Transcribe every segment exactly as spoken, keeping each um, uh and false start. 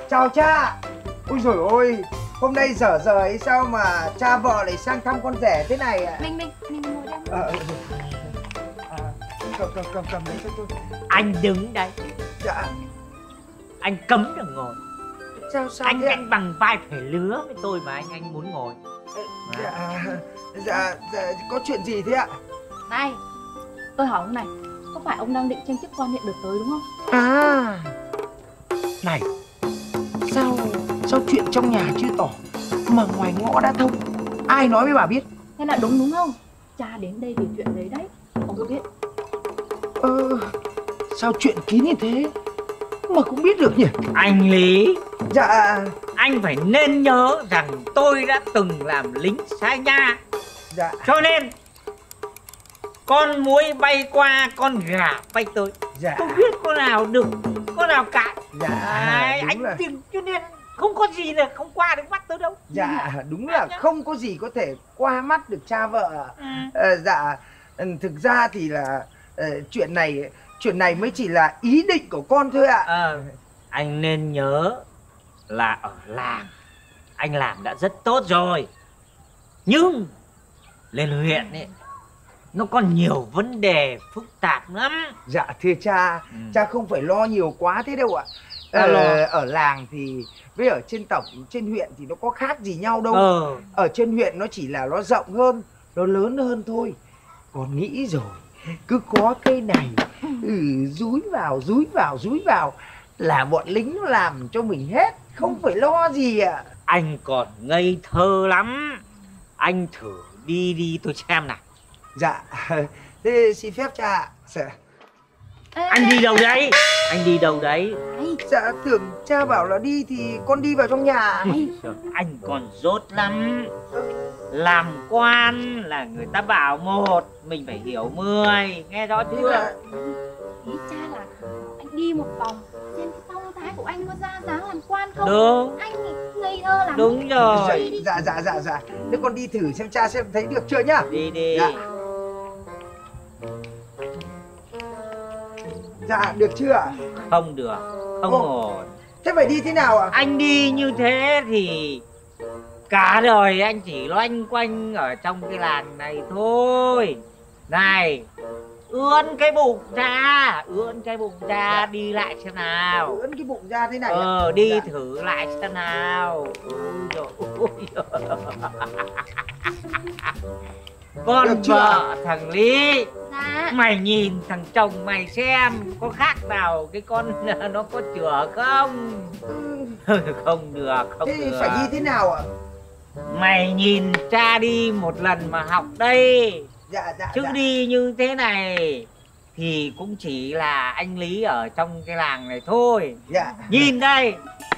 Chào cha. Ôi dồi ôi, hôm nay dở giờ ấy sao mà cha vợ lại sang thăm con rể thế này ạ? Mình mình mình ngồi đây. Ờ, à, cầm cầm cầm cầm đấy cho tôi. Anh đứng đây. Dạ. Anh cấm được ngồi. Sao sao Anh thế? anh bằng vai phải lứa với tôi mà anh anh muốn ngồi. Dạ, dạ, dạ, có chuyện gì thế ạ? Này, tôi hỏi ông này, có phải ông đang định tranh chức quan huyện được tới đúng không? À, này, sao sao chuyện trong nhà chưa tỏ mà ngoài ngõ đã thông? Ai nói với bà biết? Thế là đúng đúng không? Cha đến đây vì chuyện đấy đấy, ông có biết? Ờ, sao chuyện kín như thế mà cũng biết được nhỉ? Anh Lý, Dạ. anh phải nên nhớ rằng tôi đã từng làm lính xa nha. Dạ. Cho nên con muỗi bay qua, con gà bay tới. Dạ. Tôi biết con nào đừng, con nào cãi. Dạ, Đấy, anh rồi. tìm cho nên không có gì là không qua được mắt tôi đâu. Dạ, đúng là không có gì có thể qua mắt được cha vợ. Ừ. Ờ, dạ, thực ra thì là uh, chuyện này chuyện này mới chỉ là ý định của con thôi ạ. Ờ, anh nên nhớ là ở làng anh làm đã rất tốt rồi, nhưng lên huyện ấy nó còn nhiều vấn đề phức tạp lắm. Dạ thưa cha, Ừ. cha không phải lo nhiều quá thế đâu ạ. Ta Ờ, lo. ở làng thì với ở trên tổng trên huyện thì nó có khác gì nhau đâu. Ờ. Ở trên huyện nó chỉ là nó rộng hơn, nó lớn hơn thôi. Con nghĩ rồi, cứ có cây này ừ, dúi vào dúi vào dúi vào là bọn lính nó làm cho mình hết, không phải lo gì ạ. Anh còn ngây thơ lắm, anh thử đi đi tôi xem nào. Dạ, thế xin phép cha ạ. Dạ. Ê, Anh đi đâu đấy? Anh đi đâu đấy? Này, Dạ tưởng cha bảo là đi thì con đi vào trong nhà. Trời, anh còn dốt lắm. Làm quan là người ta bảo một, mình phải hiểu mười, nghe rõ Thế chưa? là- ý cha là anh đi một vòng xem cái phong thái của anh có ra dáng làm quan không. Đúng. Anh thì ngây thơ lắm. Đúng rồi. Dạ dạ dạ dạ. Thế con đi thử xem cha xem thấy được chưa nhá. Đi đi. Dạ. Dạ được chưa ạ? Không được, không Ồ. ổn. Thế phải đi thế nào ạ? Anh đi như thế thì cả đời anh chỉ loanh quanh ở trong cái làng này thôi. Này, ươn cái bụng ra, ươn cái bụng ra, đi lại xem nào. Ưỡn cái bụng ra thế này ạ. Ờ, đi Dạ. thử lại xem nào. Ôi dồi ôi. Con Được chưa vợ thằng Lý, Dạ. mày nhìn thằng chồng mày xem có khác nào cái con nó có chửa không? Không được, không Thế được. phải đi thế nào ạ? Mày nhìn cha đi một lần mà học đây. Dạ dạ Chứ dạ. đi như thế này thì cũng chỉ là anh Lý ở trong cái làng này thôi. Dạ. Nhìn đây.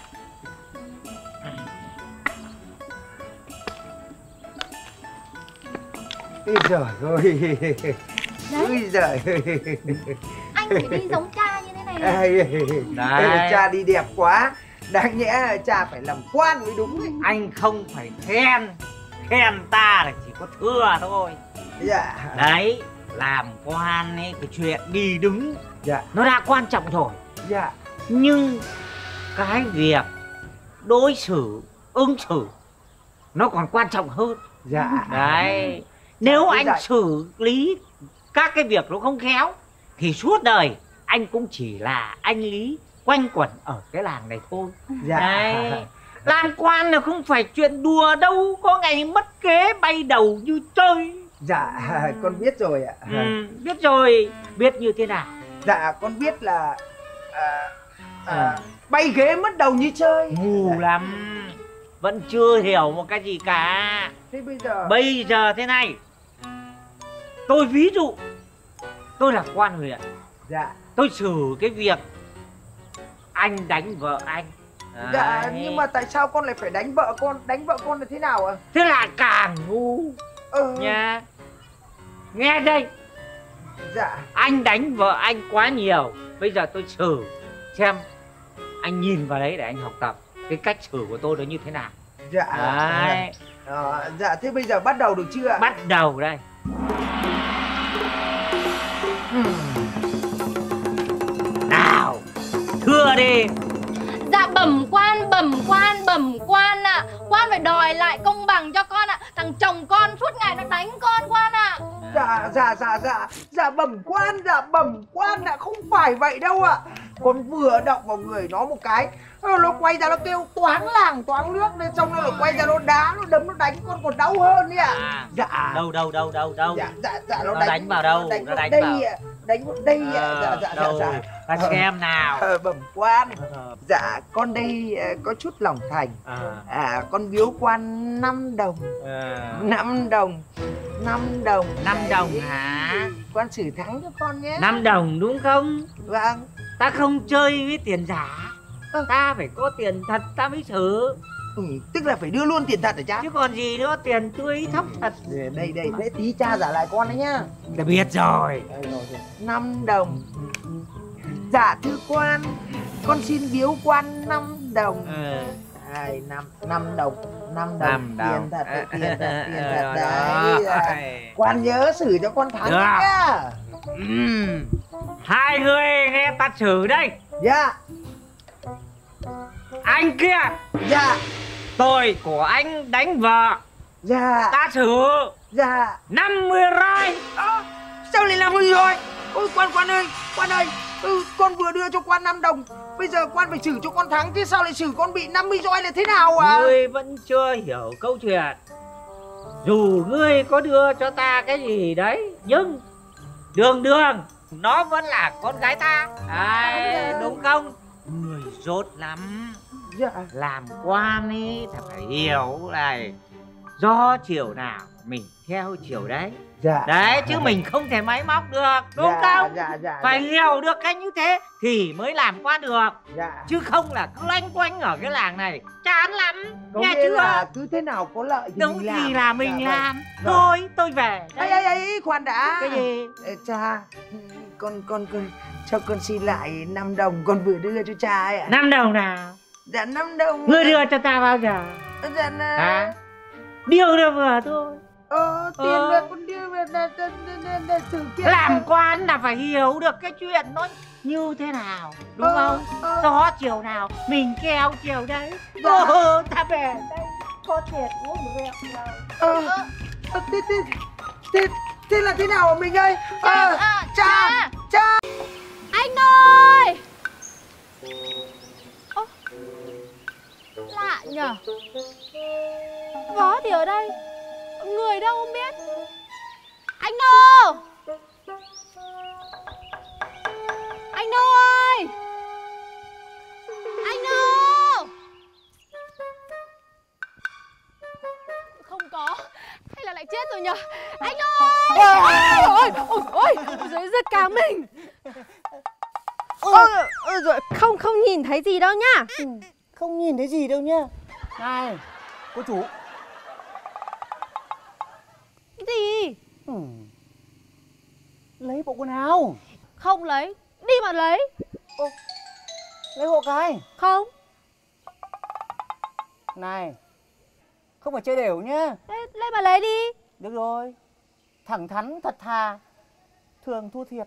Ôi giời ơi. Đấy, Ôi giời ơi. anh phải đi giống cha như thế này này. Ê, Đấy. cha đi đẹp quá. Đáng nhẽ là cha phải làm quan mới đúng ấy. Anh không phải khen, khen ta là chỉ có thưa thôi. Dạ. Đấy, làm quan ấy, cái chuyện đi đứng Dạ. nó đã quan trọng rồi. Dạ. Nhưng cái việc đối xử, ứng xử nó còn quan trọng hơn. Dạ. Đấy, nếu Dạ. anh xử lý các cái việc nó không khéo thì suốt đời anh cũng chỉ là anh Lý quanh quẩn ở cái làng này thôi. Dạ. Đấy, làm quan là không phải chuyện đùa đâu, có ngày mất kế bay đầu như chơi. Dạ, con biết rồi ạ. Ừ, biết rồi, biết như thế nào? Dạ, con biết là à, à, bay ghế mất đầu như chơi. Mù lắm, vẫn chưa hiểu một cái gì cả. Thế bây giờ Bây giờ thế này, tôi ví dụ tôi là quan huyện, dạ. tôi xử cái việc anh đánh vợ anh. Dạ, Đấy. nhưng mà tại sao con lại phải đánh vợ con? Đánh vợ con là thế nào ạ? Thế là càng ngu Ờ. nha. Nghe đây, Dạ. anh đánh vợ anh quá nhiều, bây giờ tôi xử xem anh nhìn vào đấy để anh học tập cái cách xử của tôi nó như thế nào. Dạ. Đấy. Ờ, dạ, thế bây giờ bắt đầu được chưa ạ? Bắt đầu đây. Nào, thưa đi. Dạ Dạ bẩm quan, bẩm quan, bẩm quan ạ. À. Quan phải đòi lại công bằng cho con ạ. À. Thằng chồng con suốt ngày nó đánh con quan ạ. À. Dạ dạ dạ dạ dạ bẩm quan, dạ bẩm quan ạ, không phải vậy đâu ạ. À. Con vừa động vào người nó một cái, nó quay ra nó kêu toáng làng toáng nước, nên xong nó quay ra nó đá, nó đấm, nó đánh con còn đau hơn đấy ạ. À. Dạ. Đâu đâu đâu đâu đâu. Dạ dạ dạ nó, nó đánh, đánh vào đâu? Đánh nó đánh đây vào ạ. Đánh vào đây ạ. À, dạ dạ đâu? dạ. Ta dạ. xem nào. Ờ, bẩm quan. Dạ con đây có chút lòng thành. À, à con biếu quan năm đồng. À. năm đồng. năm đồng. năm đồng hả? Quan xử thắng cho con nhé. năm đồng đúng không? Vâng. Ta không chơi với tiền giả. Ừ. Ta phải có tiền thật ta mới xử. Ừ, tức là phải đưa luôn tiền thật hả cha? Chứ còn gì nữa, tiền tươi thóc thật. Đây đây, thế tí cha giả lại con đấy nhá. Đã biết rồi. năm đồng. Dạ thưa quan, con xin biếu quan năm đồng. Ừ. Hai, năm, năm đồng. năm đồng. năm tiền thật, tiền thật, tiền thật đấy. Dạ. Quan nhớ xử cho con thắng nhá. Uhm. Hai người nghe ta xử đây. Dạ. Anh kia. Dạ. Tội của anh đánh vợ. Dạ. Ta xử. Dạ. năm mươi roi. À, sao lại năm mươi roi? Ôi quan quan ơi, quan ơi, ừ, con vừa đưa cho quan năm đồng, bây giờ quan phải xử cho con thắng, chứ sao lại xử con bị năm mươi roi là thế nào à? Ngươi vẫn chưa hiểu câu chuyện. Dù ngươi có đưa cho ta cái gì đấy, nhưng đường đường nó vẫn là con gái ta. Đấy, đúng không? Người dốt lắm. Dạ. Làm quan ấy thì phải hiểu này, do chiều nào mình theo chiều đấy. Dạ. Đấy, chứ mình không thể máy móc được, đúng dạ, không? Dạ, dạ, phải dạ. hiểu được cái như thế thì mới làm quan được. Dạ. Chứ không là cứ loanh quanh ở cái làng này chán lắm. Có nghe nghĩa chưa? Là cứ thế nào có lợi thì đúng mình làm. thì là mình dạ, làm. Vâng. Thôi tôi về. Ấy ấy ấy, khoan đã. Cái gì? Ê, cha, con con con cho con xin lại năm đồng con vừa đưa cho cha ấy ạ. năm đồng nào? Dạ năm đồng. Ngươi đưa cho ta bao giờ? Dạ là... Hả? Điều đưa vừa thôi. Ờ, tiền ờ. về con đưa về để, để, để, để, để thử kiện. Làm quan là phải hiểu được cái chuyện nó như thế nào, đúng ờ, không? ờ. Gió chiều nào mình keo chiều đấy. Dạ. Ờ, ta về đây có tiền uống rượu nào. Ờ, ờ, thế, thế, thế, thế là thế nào hả mình ơi? Ờ, à, cha, cha, cha. Anh ơi. Ơ, lạ nhở. Vó thì ở đây, người đâu không biết. Anh Nô. Anh Nô ơi. Anh Nô. Không có. Hay là lại chết rồi nhở. Anh ơi. Ôi ôi ôi, dưới giật cả mình. Ôi, ôi rồi, không không nhìn thấy gì đâu nhá. Ừ, không nhìn thấy gì đâu nhá. Này, cô chủ. Cái gì? Ừ. Lấy bộ quần áo. Không lấy, đi mà lấy. Ô, lấy hộ cái. Không. Này, không phải chơi đều nhá. Thế, lấy mà lấy đi. Được rồi. Thẳng thắn thật thà, thường thua thiệt.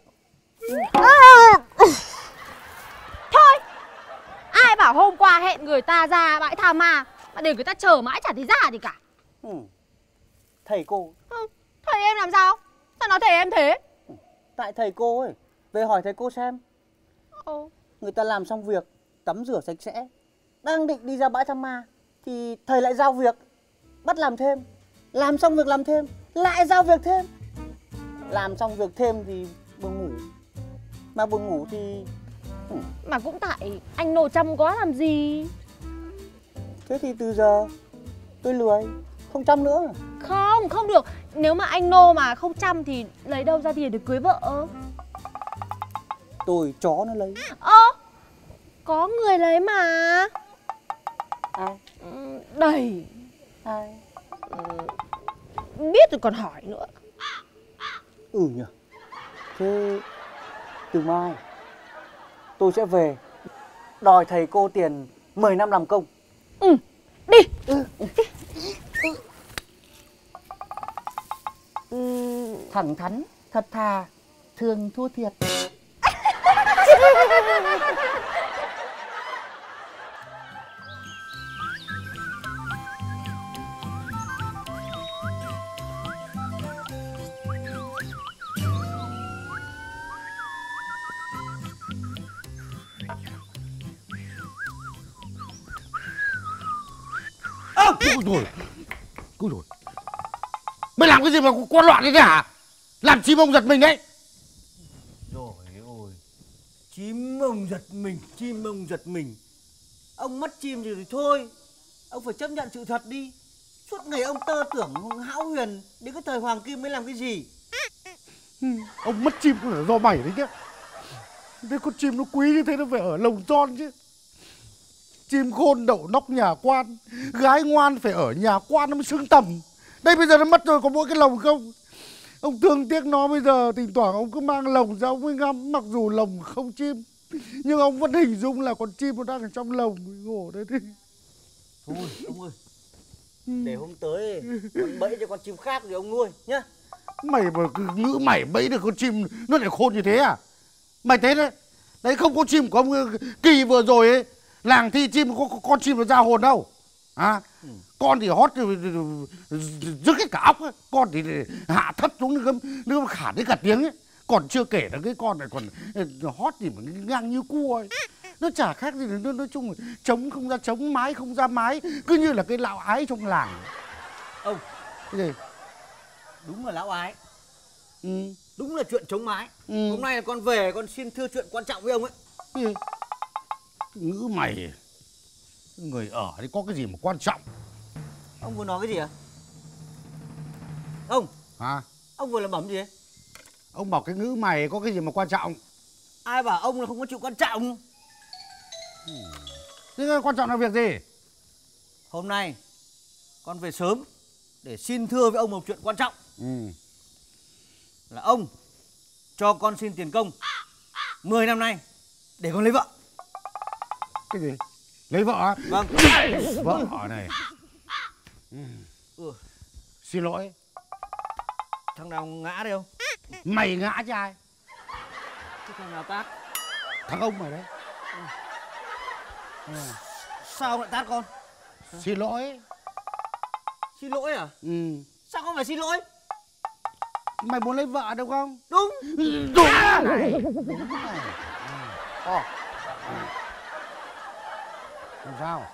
Thôi, ai bảo hôm qua hẹn người ta ra bãi tha ma mà để người ta chờ mãi chả thấy ra gì cả. Ừ. Thầy cô. Ừ, thầy em làm sao? Sao nói thầy em thế? Tại thầy cô ấy, về hỏi thầy cô xem. Ồ. Người ta làm xong việc, tắm rửa sạch sẽ, đang định đi ra bãi thăm ma thì thầy lại giao việc, bắt làm thêm. Làm xong việc làm thêm, lại giao việc thêm. Làm xong việc thêm thì buồn ngủ. Mà buồn ngủ thì... Ừ. Mà cũng tại anh Nô chăm quá làm gì. Thế thì từ giờ tôi lười, không chăm nữa. Không, không được. Nếu mà anh Nô mà không chăm thì lấy đâu ra tiền để cưới vợ. Tôi chó nó lấy. Ơ, có người lấy mà. Ai? Ừ, đầy. Ai? Ừ, biết rồi còn hỏi nữa. Ừ nhỉ. Thế từ mai tôi sẽ về đòi thầy cô tiền mười năm làm công. Ừ, đi. Ừ. Ừ. Thẳng thắn, thật thà, thường thua thiệt. Ôi rồi, ôi rồi. Mày làm cái gì mà con loạn thế này hả? Làm chim ông giật mình đấy. Rồi ôi, chim ông giật mình, chim ông giật mình. Ông mất chim rồi thì thôi, ông phải chấp nhận sự thật đi. Suốt ngày ông tơ tưởng hão huyền, đến cái thời hoàng kim mới làm cái gì? Ông mất chim cũng là do mày đấy nhá. Thế con chim nó quý như thế nó phải ở lồng tròn chứ. Chim khôn đậu nóc nhà quan, gái ngoan phải ở nhà quan nó mới xứng tầm. Đây bây giờ nó mất rồi, có mỗi cái lồng không. Ông thương tiếc nó, bây giờ thỉnh thoảng ông cứ mang lồng ra ông mới ngắm. Mặc dù lồng không chim, nhưng ông vẫn hình dung là con chim nó đang ở trong lồng. Ngổ đấy đi. Thôi ông ơi, để hôm tới con bẫy cho con chim khác thì ông nuôi nhá. Mày mà cứ ngữ mày bẫy được con chim nó lại khôn như thế à? Mày thấy đấy, đấy không có chim của ông Kỳ vừa rồi ấy, làng thi chim có, có con chim nó ra hồn đâu. À, ừ. Con thì hót rứt hết cả óc ấy. Con thì hạ thấp xuống nó nó khả đến cả tiếng ấy. Còn chưa kể là cái con này còn hót gì mà ngang như cua ấy. Nó chả khác gì, nó nói chung là trống không ra trống, mái không ra mái, cứ như là cái lão ái trong làng. Ông, cái gì? Đúng là lão ái. Ừ. Đúng là chuyện chống mái. Ừ. Hôm nay là con về con xin thưa chuyện quan trọng với ông ấy. Cái gì? Ngữ mày, người ở thì có cái gì mà quan trọng? Ông vừa nói cái gì à? Ông Hả? Ông vừa làm bẩm gì ấy? Ông bảo cái ngữ mày có cái gì mà quan trọng? Ai bảo ông là không có chuyện quan trọng? Ừ. Thế quan trọng là việc gì? Hôm nay con về sớm để xin thưa với ông một chuyện quan trọng. Ừ. Là ông cho con xin tiền công mười năm nay để con lấy vợ. Cái gì? Lấy vợ á? Vâng. Vợ này. Ừ. Ừ. Xin lỗi. Thằng nào ngã đây không? Mày ngã chứ ai? Cái thằng nào tát? Thằng ông mày đấy. Ừ. Ừ. Sao ông lại tát con? Xin lỗi. Xin lỗi à? Ừ. Sao con phải xin lỗi? Mày muốn lấy vợ đúng không? Đúng. Đúng này. Đúng này. Ờ. Làm sao?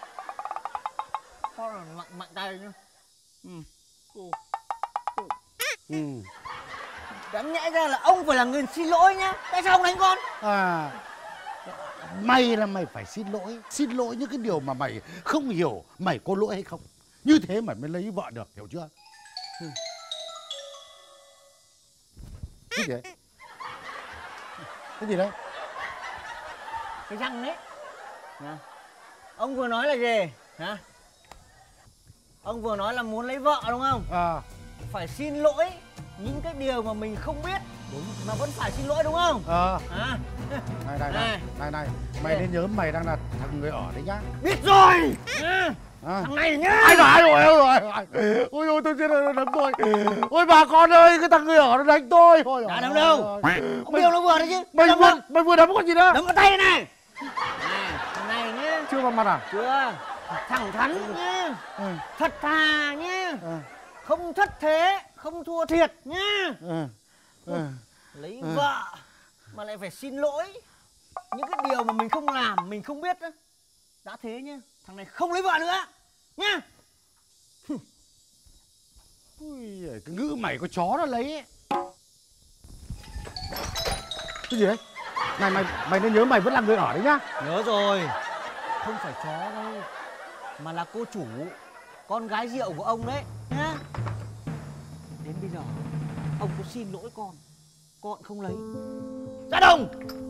Con là mạnh mạnh tay nhá. Ừ. Ừ. Ừ. Đáng nhẽ ra là ông phải là người xin lỗi nhá. Tại sao ông đánh con? À, mày là mày phải xin lỗi. Xin lỗi những cái điều mà mày không hiểu mày có lỗi hay không. Như thế mày mới lấy vợ được, hiểu chưa? Ừ. Cái gì đấy? Cái gì đấy? Cái răng đấy. À. Ông vừa nói là gì? Hả? Ông vừa nói là muốn lấy vợ đúng không? À. Phải xin lỗi những cái điều mà mình không biết. Đúng. Mà vẫn phải xin lỗi đúng không? Ờ. À. Này này này, này này, mày nên nhớ mày đang là thằng người ở đấy nhá. Biết rồi. À. À. Thằng này nhá. Ai rồi, ai rồi, ai rồi. Ôi ôi tôi chết rồi, nó đánh tôi. Ôi bà con ơi, cái thằng người ở nó đánh tôi. Ôi đã đấm đâu? Ông biết nó vừa đấy chứ. Mày vừa, mày vừa đấm con gì đó? Đấm vào tay này này. Này, thằng này nhá. Chưa vào mặt à? Chưa. Thẳng thắn nhá. Ừ. Thật thà nhá. Ừ. Không thất thế, không thua thiệt nhá. Ừ. Ừ. Lấy ừ. vợ mà lại phải xin lỗi những cái điều mà mình không làm, mình không biết đó. Đã thế nhá, thằng này không lấy vợ nữa nhá. Ui, cái ngữ mày có chó nó lấy ấy. Cái gì đấy? Này mày mày nên nhớ mày vẫn là người ở đấy nhá. Nhớ rồi. Không phải chó đâu, mà là cô chủ, con gái rượu của ông đấy nhá. Đến bây giờ ông có xin lỗi con, con không lấy. Ra đồng.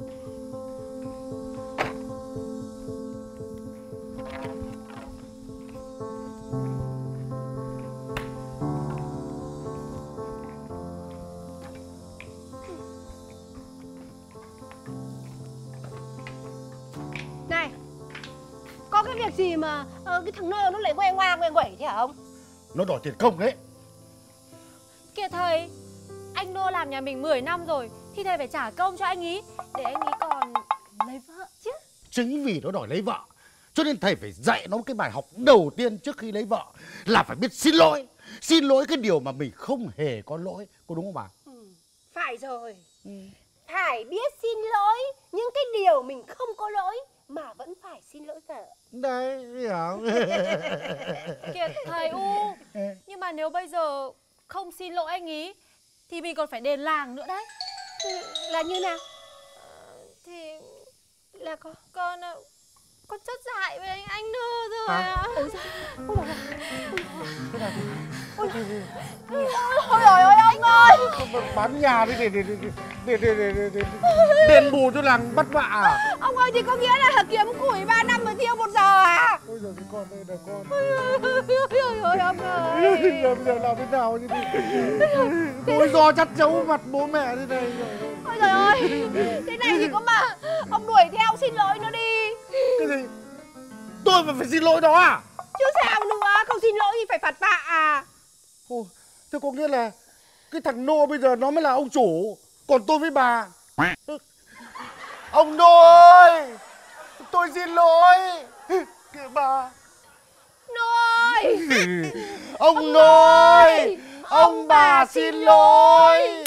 Này, có cái việc gì mà uh, cái thằng Nơ nó lại ngoe ngoang ngoe nguẩy thế hả ông? Nó đòi tiền công đấy. Kìa thầy, anh Nô làm nhà mình mười năm rồi thì thầy phải trả công cho anh ý để anh ý còn lấy vợ chứ. Chính vì nó đòi lấy vợ cho nên thầy phải dạy nó cái bài học đầu tiên trước khi lấy vợ là phải biết xin lỗi. Xin lỗi cái điều mà mình không hề có lỗi. Có đúng không bà? Ừ, phải rồi. Ừ. Phải biết xin lỗi những cái điều mình không có lỗi. mà vẫn phải xin lỗi vợ. Đấy, hiểu. Kìa thầy U, nhưng mà nếu bây giờ không xin lỗi anh ý thì mình còn phải đền làng nữa đấy. Là như nào? Thì là con con con chất dại với anh anh Nơ rồi ạ. Ôi trời ơi ông ơi. Bán nhà đi để để để để để để để để đền bù cho làng Bắt Vạ à? ông ơi, thì có nghĩa là kiếm củi ba năm mới thiêu một giờ à? Ôi giời, cái con đây là con. Ôi ôi ông ơi. Giờ bây giờ làm thế nào chứ? Bố do chắt chấu mặt bố mẹ thế này rồi. Ôi trời ơi, thế này thì có mà ông đuổi theo xin lỗi nó đi. Cái gì? Tôi mà phải xin lỗi đó à? Chứ sao nữa, không xin lỗi thì phải phạt vạ à? Ồ, thế có nghĩa là cái thằng Nô bây giờ nó mới là ông chủ, còn tôi với bà. Ông Nô ơi, tôi xin lỗi. Kìa bà. Nô ơi. Ông Nô ơi, ông bà xin lỗi.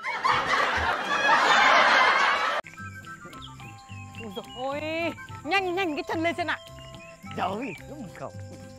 Ôi, nhanh nhanh cái chân lên xem nào. Rồi, đúng không?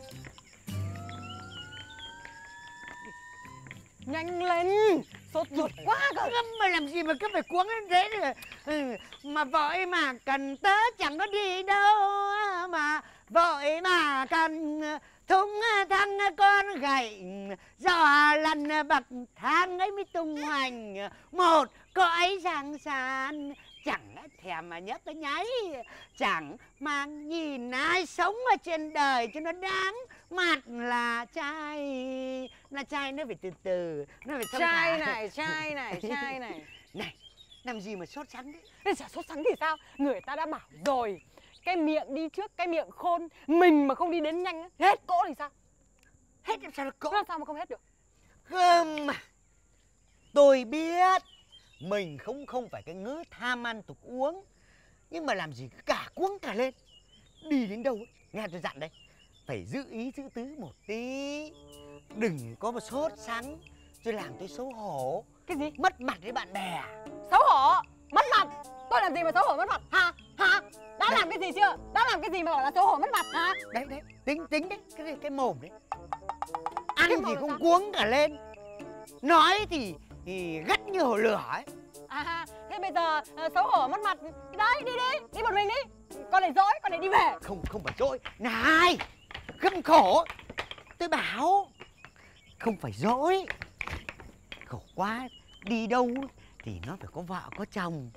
Nhanh lên, sốt ruột quá cơ. Mà làm gì mà cứ phải cuống lên thế nữa. Ừ, mà vội mà cần tớ chẳng có đi đâu. Mà vội mà cần thúng thăng con gậy. Giò lần bậc thang ấy mới tung hoành. Một cõi giang san. Chẳng thèm mà nhấc cái nháy. Chẳng mang nhìn ai sống ở trên đời cho nó đáng. Mặt là trai. Là trai nó phải từ từ. Nó phải thông Trai thả. này, trai này, trai này. Này, làm gì mà sốt sắng đấy? Ê, chả sốt sắng thì sao? Người ta đã bảo rồi, cái miệng đi trước, cái miệng khôn. Mình mà không đi đến nhanh á, hết cỗ thì sao? Hết làm sao được cỗ? Làm sao mà không hết được? Không mà. Tôi biết mình không không phải cái ngữ tham ăn tục uống. Nhưng mà làm gì cứ cả cuống cả lên. Đi đến đâu ấy, nghe tôi dặn đây, phải giữ ý giữ tứ một tí. Đừng có mà sốt sắng rồi làm tôi xấu hổ. Cái gì? Mất mặt với bạn bè. Xấu hổ? Mất mặt? Tôi làm gì mà xấu hổ mất mặt? Hả? Hả? Đã đấy. Làm cái gì chưa? Đã làm cái gì mà bảo là xấu hổ mất mặt hả? Đấy đấy, tính tính đấy, cái cái mồm đấy. Ăn Cái thì mồm không sao? cuống cả lên. Nói thì thì gắt như hồ lửa ấy. À, thế bây giờ uh, xấu hổ mất mặt. Đấy, đi đi, đi một mình đi. Con này dỗi, con này đi về. Không, không phải dỗi. Này, gâm khổ. Tôi bảo không phải dỗi. Khổ quá, đi đâu thì nó phải có vợ có chồng.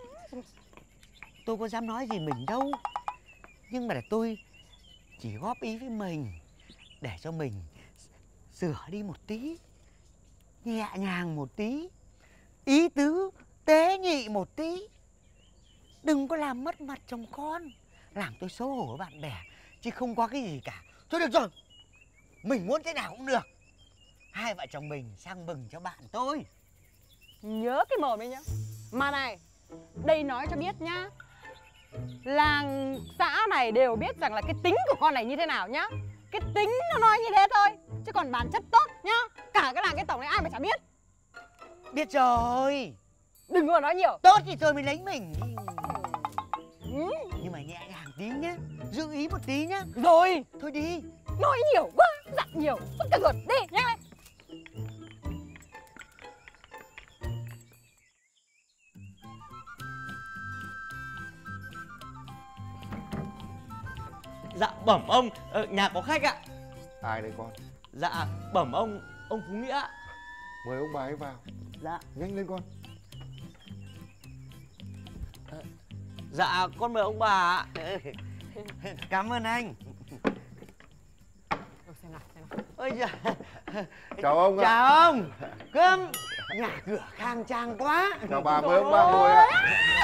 Tôi có dám nói gì mình đâu. Nhưng mà là tôi chỉ góp ý với mình để cho mình sửa đi một tí, nhẹ nhàng một tí, ý tứ tế nhị một tí. Đừng có làm mất mặt chồng con, làm tôi xấu hổ với bạn bè, chứ không có cái gì cả. Thôi được rồi, mình muốn thế nào cũng được. Hai vợ chồng mình sang mừng cho bạn tôi. Nhớ cái mồm đấy nhá. Mà này, đây nói cho biết nhá, làng xã này đều biết rằng là cái tính của con này như thế nào nhá. Cái tính nó nói như thế thôi, chứ còn bản chất tốt nhá. Cả cái làng cái tổng này ai mà chả biết. Biết rồi. Đừng có nói nhiều. Tốt thì thôi mới lấy mình. Ừ. Nhưng mà nhẹ nhàng tí nhá, giữ ý một tí nhá. Rồi, Thôi đi. nói nhiều quá, dặn nhiều, sốt cả ruột. Đi, nhanh lên. Dạ bẩm ông, ờ, nhà có khách ạ. Ai đây con? Dạ bẩm ông, ông Phú Nghĩa ạ. Mời ông bà ấy vào. Dạ. Nhanh lên con. Dạ con mời ông bà ạ. Cảm ơn anh. Xem nào, xem nào. Ôi giời. Chào ông ạ. Chào ông. Cơm. Nhà cửa khang trang quá. Chào bà, mời ông bà ngồi ạ.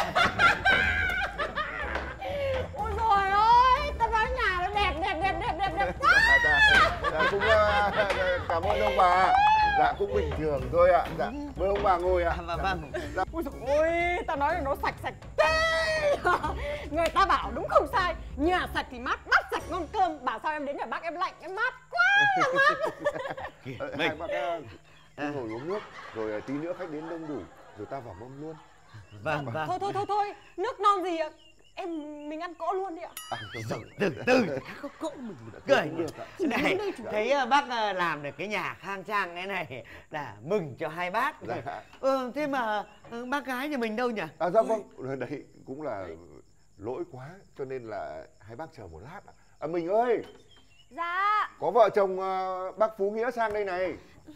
Ôi trời ơi, tao nói nhà nó đẹp, đẹp, đẹp, đẹp, đẹp, đẹp quá. Dạ, dạ, dạ, cũng uh, cảm ơn ông bà. Dạ cũng bình thường thôi ạ. Dạ mời ông bà ngồi ạ. Vâng vâng. Dạ. Ôi dồi ôi, tao nói là nó sạch sạch thế. Người ta bảo đúng không sai. Nhà sạch thì mát, bát sạch ngon cơm. Bảo sao em đến nhà bác em lạnh, em mát quá, mát. Ờ, hai bác uh, ngồi uống nước, rồi uh, tí nữa khách đến đông đủ, rồi ta vào mâm luôn. Vâng vâng. Thôi thôi thôi thôi, nước non gì ạ? em mình ăn cỗ luôn đi ạ. À, từ từ Cỗ cỗ mình cười này, thấy uh, bác uh, làm được cái nhà khang trang thế này là mừng cho hai bác. Dạ. Ừ, thế mà uh, bác gái nhà mình đâu nhỉ? À dạ vâng, đấy cũng là lỗi quá cho nên là hai bác chờ một lát. À mình ơi. Dạ. Có vợ chồng uh, bác Phú Nghĩa sang đây này.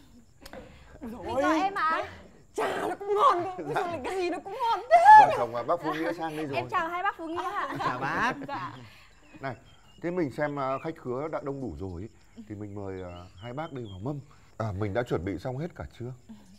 Mình gọi em ạ. À? Chả nó cũng ngon cơ. Dạ. Sao cái gì nó cũng ngon thế. Vợ chồng uh, bác Phú Nghĩa sang đây rồi. Em chào hai bác Phú Nghĩa ạ. Chào bác. Dạ. Này, thế mình xem uh, khách khứa đã đông đủ rồi thì mình mời uh, hai bác đi vào mâm. À, mình đã chuẩn bị xong hết cả chưa?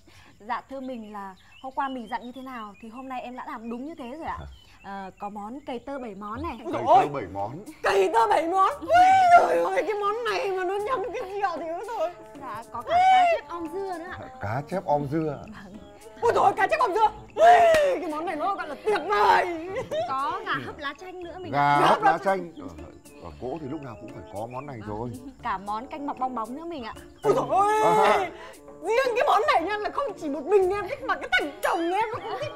Dạ thưa mình là hôm qua mình dặn như thế nào thì hôm nay em đã làm đúng như thế rồi ạ. À, có món cây tơ bảy món này. Cây tơ bảy món. Cây tơ bảy món. Ui trời ơi, cái món này mà nó nhầm cái rượu thì nữa rồi. Dạ có cả cá chép om dưa nữa ạ. Cá chép om dưa. Ôi trời ơi, cá chép om dưa. Ui, cái món này nó gọi là tuyệt vời. Có gà hấp lá chanh nữa mình. Gà hấp lá chanh. Ở, ở cỗ thì lúc nào cũng phải có món này rồi. Cả món canh mọc bong bóng nữa mình ạ. Ôi trời ơi. À. Riêng cái món này nha là không chỉ một mình em thích mà cái thằng chồng em nó cũng thích.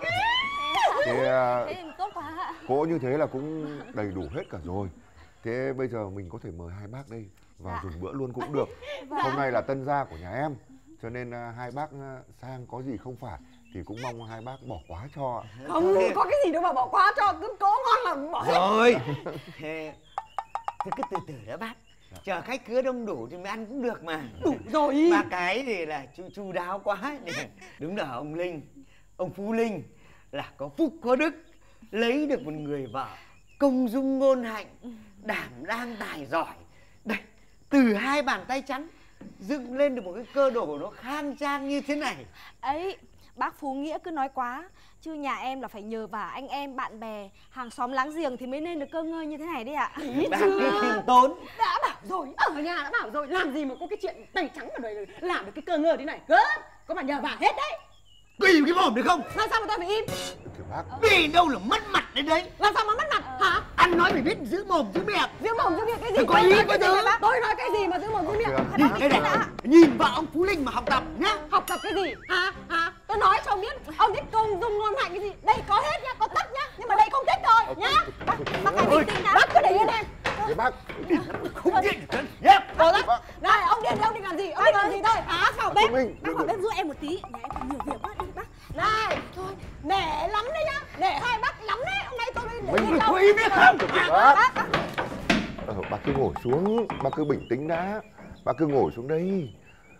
Thế, thế thì tốt quá ạ. Cỗ như thế là cũng đầy đủ hết cả rồi. Thế bây giờ mình có thể mời hai bác đây vào dạ. dùng bữa luôn cũng được. Dạ. Hôm nay là tân gia của nhà em, cho nên uh, hai bác uh, sang có gì không phải thì cũng mong hai bác bỏ quá cho. Không có cái gì đâu mà bỏ quá cho, cứ cỗ ngon là bỏ hết. Rồi. Thế, thế cứ từ từ đó bác. Dạ. Chờ khách khứa đông đủ thì mới ăn cũng được mà. Đủ rồi. Mà cái thì là chu chu đáo quá. Đúng là ông Linh, ông Phú Linh là có phúc có đức, lấy được một người vợ công dung ngôn hạnh, đảm đang tài giỏi. Đây, từ hai bàn tay trắng dựng lên được một cái cơ đồ nó khang trang như thế này. Ấy, bác Phú Nghĩa cứ nói quá, chứ nhà em là phải nhờ vả anh em, bạn bè, hàng xóm láng giềng thì mới nên được cơ ngơi như thế này đấy ạ. Bác cứ khiêm tốn. Đã bảo rồi, ở nhà đã bảo rồi, làm gì mà có cái chuyện tay trắng ở đây làm được cái cơ ngơi thế này. Cơ, có mà nhờ vả hết đấy. Im cái mồm được không? Làm sao mà tao phải im? Thưa bác. Vì đâu là mất mặt đến đấy. Làm sao mà mất mặt hả? Ăn nói phải biết giữ mồm giữ miệng. Giữ mồm giữ miệng cái gì? Có ý có thứ. Tôi nói cái gì mà giữ mồm giữ miệng? Đây này, nhìn vào ông Phú Linh mà học tập nhá. Học tập cái gì? Hả? Hả? Tôi nói cho ông biết, ông thích công dung ngôn hạnh cái gì? Đây có hết nhá, có tất nhá, nhưng mà đây không thích rồi nhá. Bác, bác phải bình tĩnh đã. Bác cứ để yên em. Thế bác không điện được nhá. Rồi đấy. Này, ông điên thì ông định làm gì? Ông định làm gì thôi? Hả? Vào bếp. Bác vào bếp giúp em một tí, nhà em còn nhiều việc quá, đi bác. Này, thôi, nể lắm đấy nhá, nể hai bác lắm đấy, hôm nay tôi để mình đâu. có ý biết không? Bác. Ờ, bác cứ ngồi xuống, bác cứ bình tĩnh đã, bác cứ ngồi xuống đây.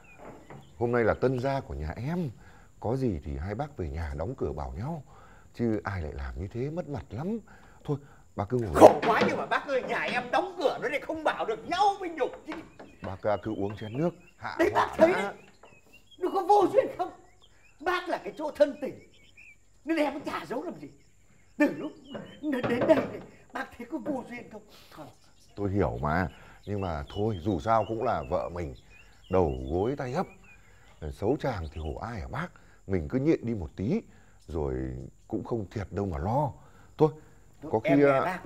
Hôm nay là tân gia của nhà em, có gì thì hai bác về nhà đóng cửa bảo nhau, chứ ai lại làm như thế mất mặt lắm. Thôi, bác cứ ngồi. Khổ quá nhưng mà bác ơi, nhà em đóng cửa nó lại không bảo được nhau mới nhục chứ. Bác cứ uống chén nước, hạ đấy hỏa bác thấy đã. đấy, nó có vô duyên không? Bác là cái chỗ thân tình nên em cũng chả giấu làm gì. Từ lúc đến đây này, bác thấy có vô duyên không? Thôi. Tôi hiểu mà, nhưng mà thôi dù sao cũng là vợ mình, đầu gối tay ấp, xấu chàng thì hổ ai hả bác. Mình cứ nhịn đi một tí rồi cũng không thiệt đâu mà lo. Thôi có khi em nghe bác,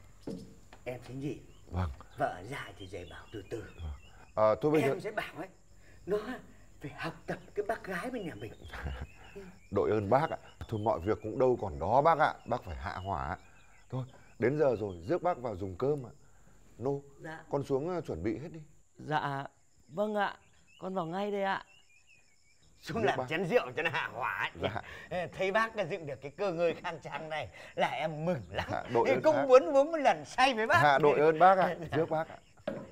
em thấy gì? Vâng. Vợ dài thì dạy bảo từ từ. À, thôi bây em giờ sẽ bảo ấy, nó phải học tập cái bác gái bên nhà mình. đội ơn bác ạ. Thôi mọi việc cũng đâu còn đó bác ạ, bác phải hạ hỏa. Thôi đến giờ rồi, rước bác vào dùng cơm ạ. Nô, dạ. Con xuống uh, chuẩn bị hết đi. Dạ, vâng ạ, con vào ngay đây ạ. Xuống làm bác. Chén rượu cho nó hạ hỏa. Dạ. Thấy bác đã dựng được cái cơ ngơi khang trang này là em mừng lắm. Dạ, đội ơn cũng bác. Muốn uống một lần say với bác. Dạ, đội ơn bác ạ, rước bác ạ.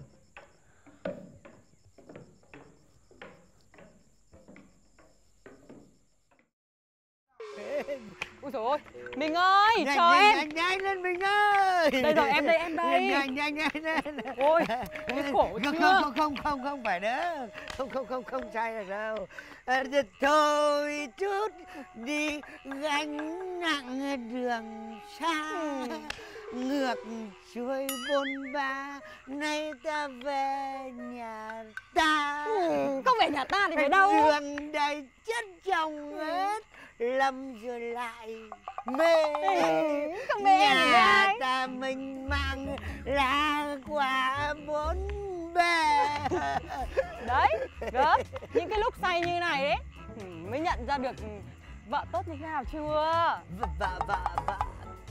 Ôi trời ơi, Mình ơi, nhanh, chờ nhanh, em. Nhanh nhanh lên Mình ơi. Đây rồi, em đây, em đây. Nhanh nhanh nhanh lên. Ôi, cái khổ chưa? Không không không không không phải nữa. Không không không không sai được đâu. À, thôi chút đi gánh nặng đường xa. Ngược xuôi bôn ba, nay ta về nhà ta. Ừ, không về nhà ta thì về đâu? Đường đầy chất chồng hết, lâm rồi lại mê. Ừ, không mê em nhà ta mình mang là quả bốn bề. Đấy, gớm. Những cái lúc say như này ấy mới nhận ra được vợ tốt như thế nào chưa? Vợ vợ vợ vợ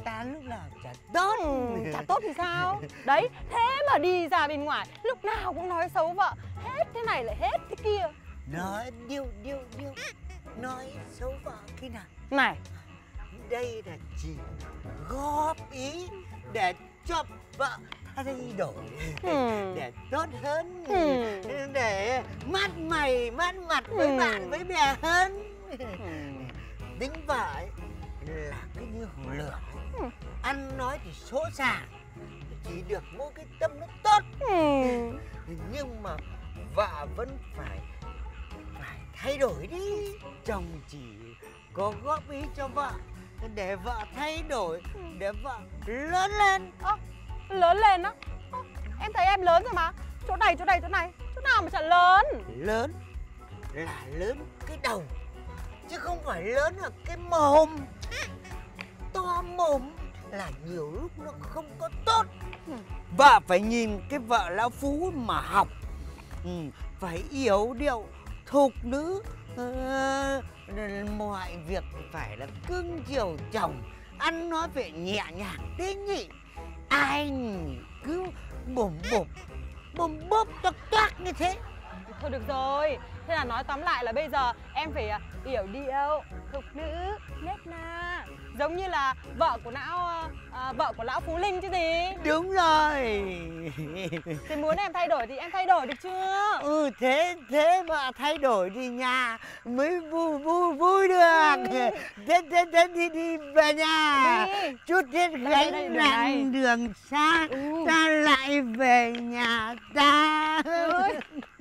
ta lúc nào chả tốt. Ừ, chả tốt thì sao? Đấy, thế mà đi ra bên ngoài lúc nào cũng nói xấu vợ. Hết thế này lại hết thế kia. Nói điêu điêu điêu. Nói xấu vợ khi nào? Này, đây là chỉ góp ý để cho vợ thay đổi, ừ. để tốt hơn, ừ. để mát mày mát mặt với ừ. bạn với bè hơn. ừ. Tính vợ ấy là cái như hổ lửa, ừ. ăn nói thì số sàng, chỉ được mỗi cái tâm nó tốt. ừ. Nhưng mà vợ vẫn phải phải thay đổi đi. Chồng chỉ có góp ý cho vợ để vợ thay đổi, để vợ lớn lên. À, lớn lên á? À, em thấy em lớn rồi mà. Chỗ này, chỗ này, chỗ này, chỗ nào mà chả lớn. Lớn là lớn cái đầu, chứ không phải lớn ở cái mồm. To mồm là nhiều lúc nó không có tốt. Vợ phải nhìn cái vợ lão Phú mà học. ừ, Phải yếu điệu thục nữ. ờ, Mọi việc phải là cưng chiều chồng, ăn nói phải nhẹ nhàng thế nhỉ. Ai cứ bồm bộp bồm bốp toác toác như thế. Thôi được rồi. Thế là nói tóm lại là bây giờ em phải uh, yểu điệu, thục nữ, nết na, giống như là vợ của lão uh, vợ của lão Phú Linh chứ gì. Đúng rồi. Thì muốn em thay đổi thì em thay đổi được chưa? Ừ, thế thế mà thay đổi thì nhà mới vui vui vui được. ừ. Thế thế thế đi đi về nhà đi. Chút hết gánh nặng đường xa. ừ. Ta lại về nhà ta. Ơi.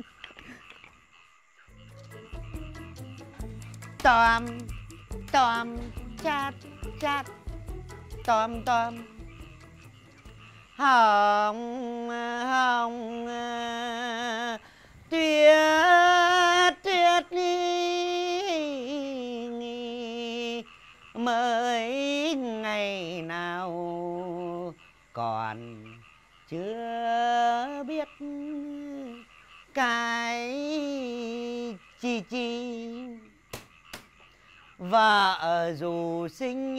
Tòm tòm chát chát tòm tòm hồng hồng tuyết tuyết đi mới ngày nào còn chưa biết cái chi chi. Vợ dù sinh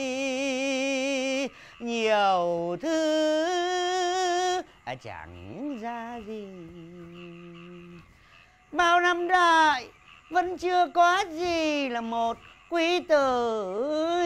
nhiều thứ chẳng ra gì, bao năm đợi vẫn chưa có gì là một quý tử.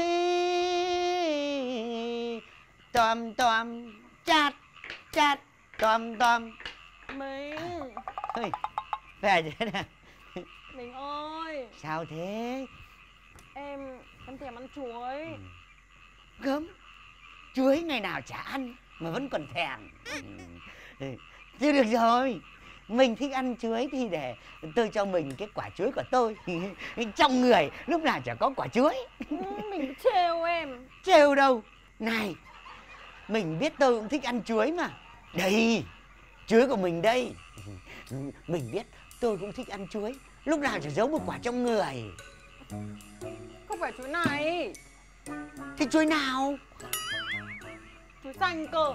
Tòm tòm chát chát tòm tòm. Mình Ôi, về thế nào? Mình ơi. Sao thế? Em em thèm ăn chuối. Gớm, chuối ngày nào chả ăn mà vẫn còn thèm. Thôi được rồi, mình thích ăn chuối thì để tôi cho mình cái quả chuối của tôi. Trong người lúc nào chả có quả chuối. Mình trêu em. Trêu đâu. Này, mình biết tôi cũng thích ăn chuối mà. Đây, chuối của mình đây. Mình biết tôi cũng thích ăn chuối, lúc nào chả giấu một quả trong người. Không phải chuối này. Thế chuối nào? Chuối xanh cơ.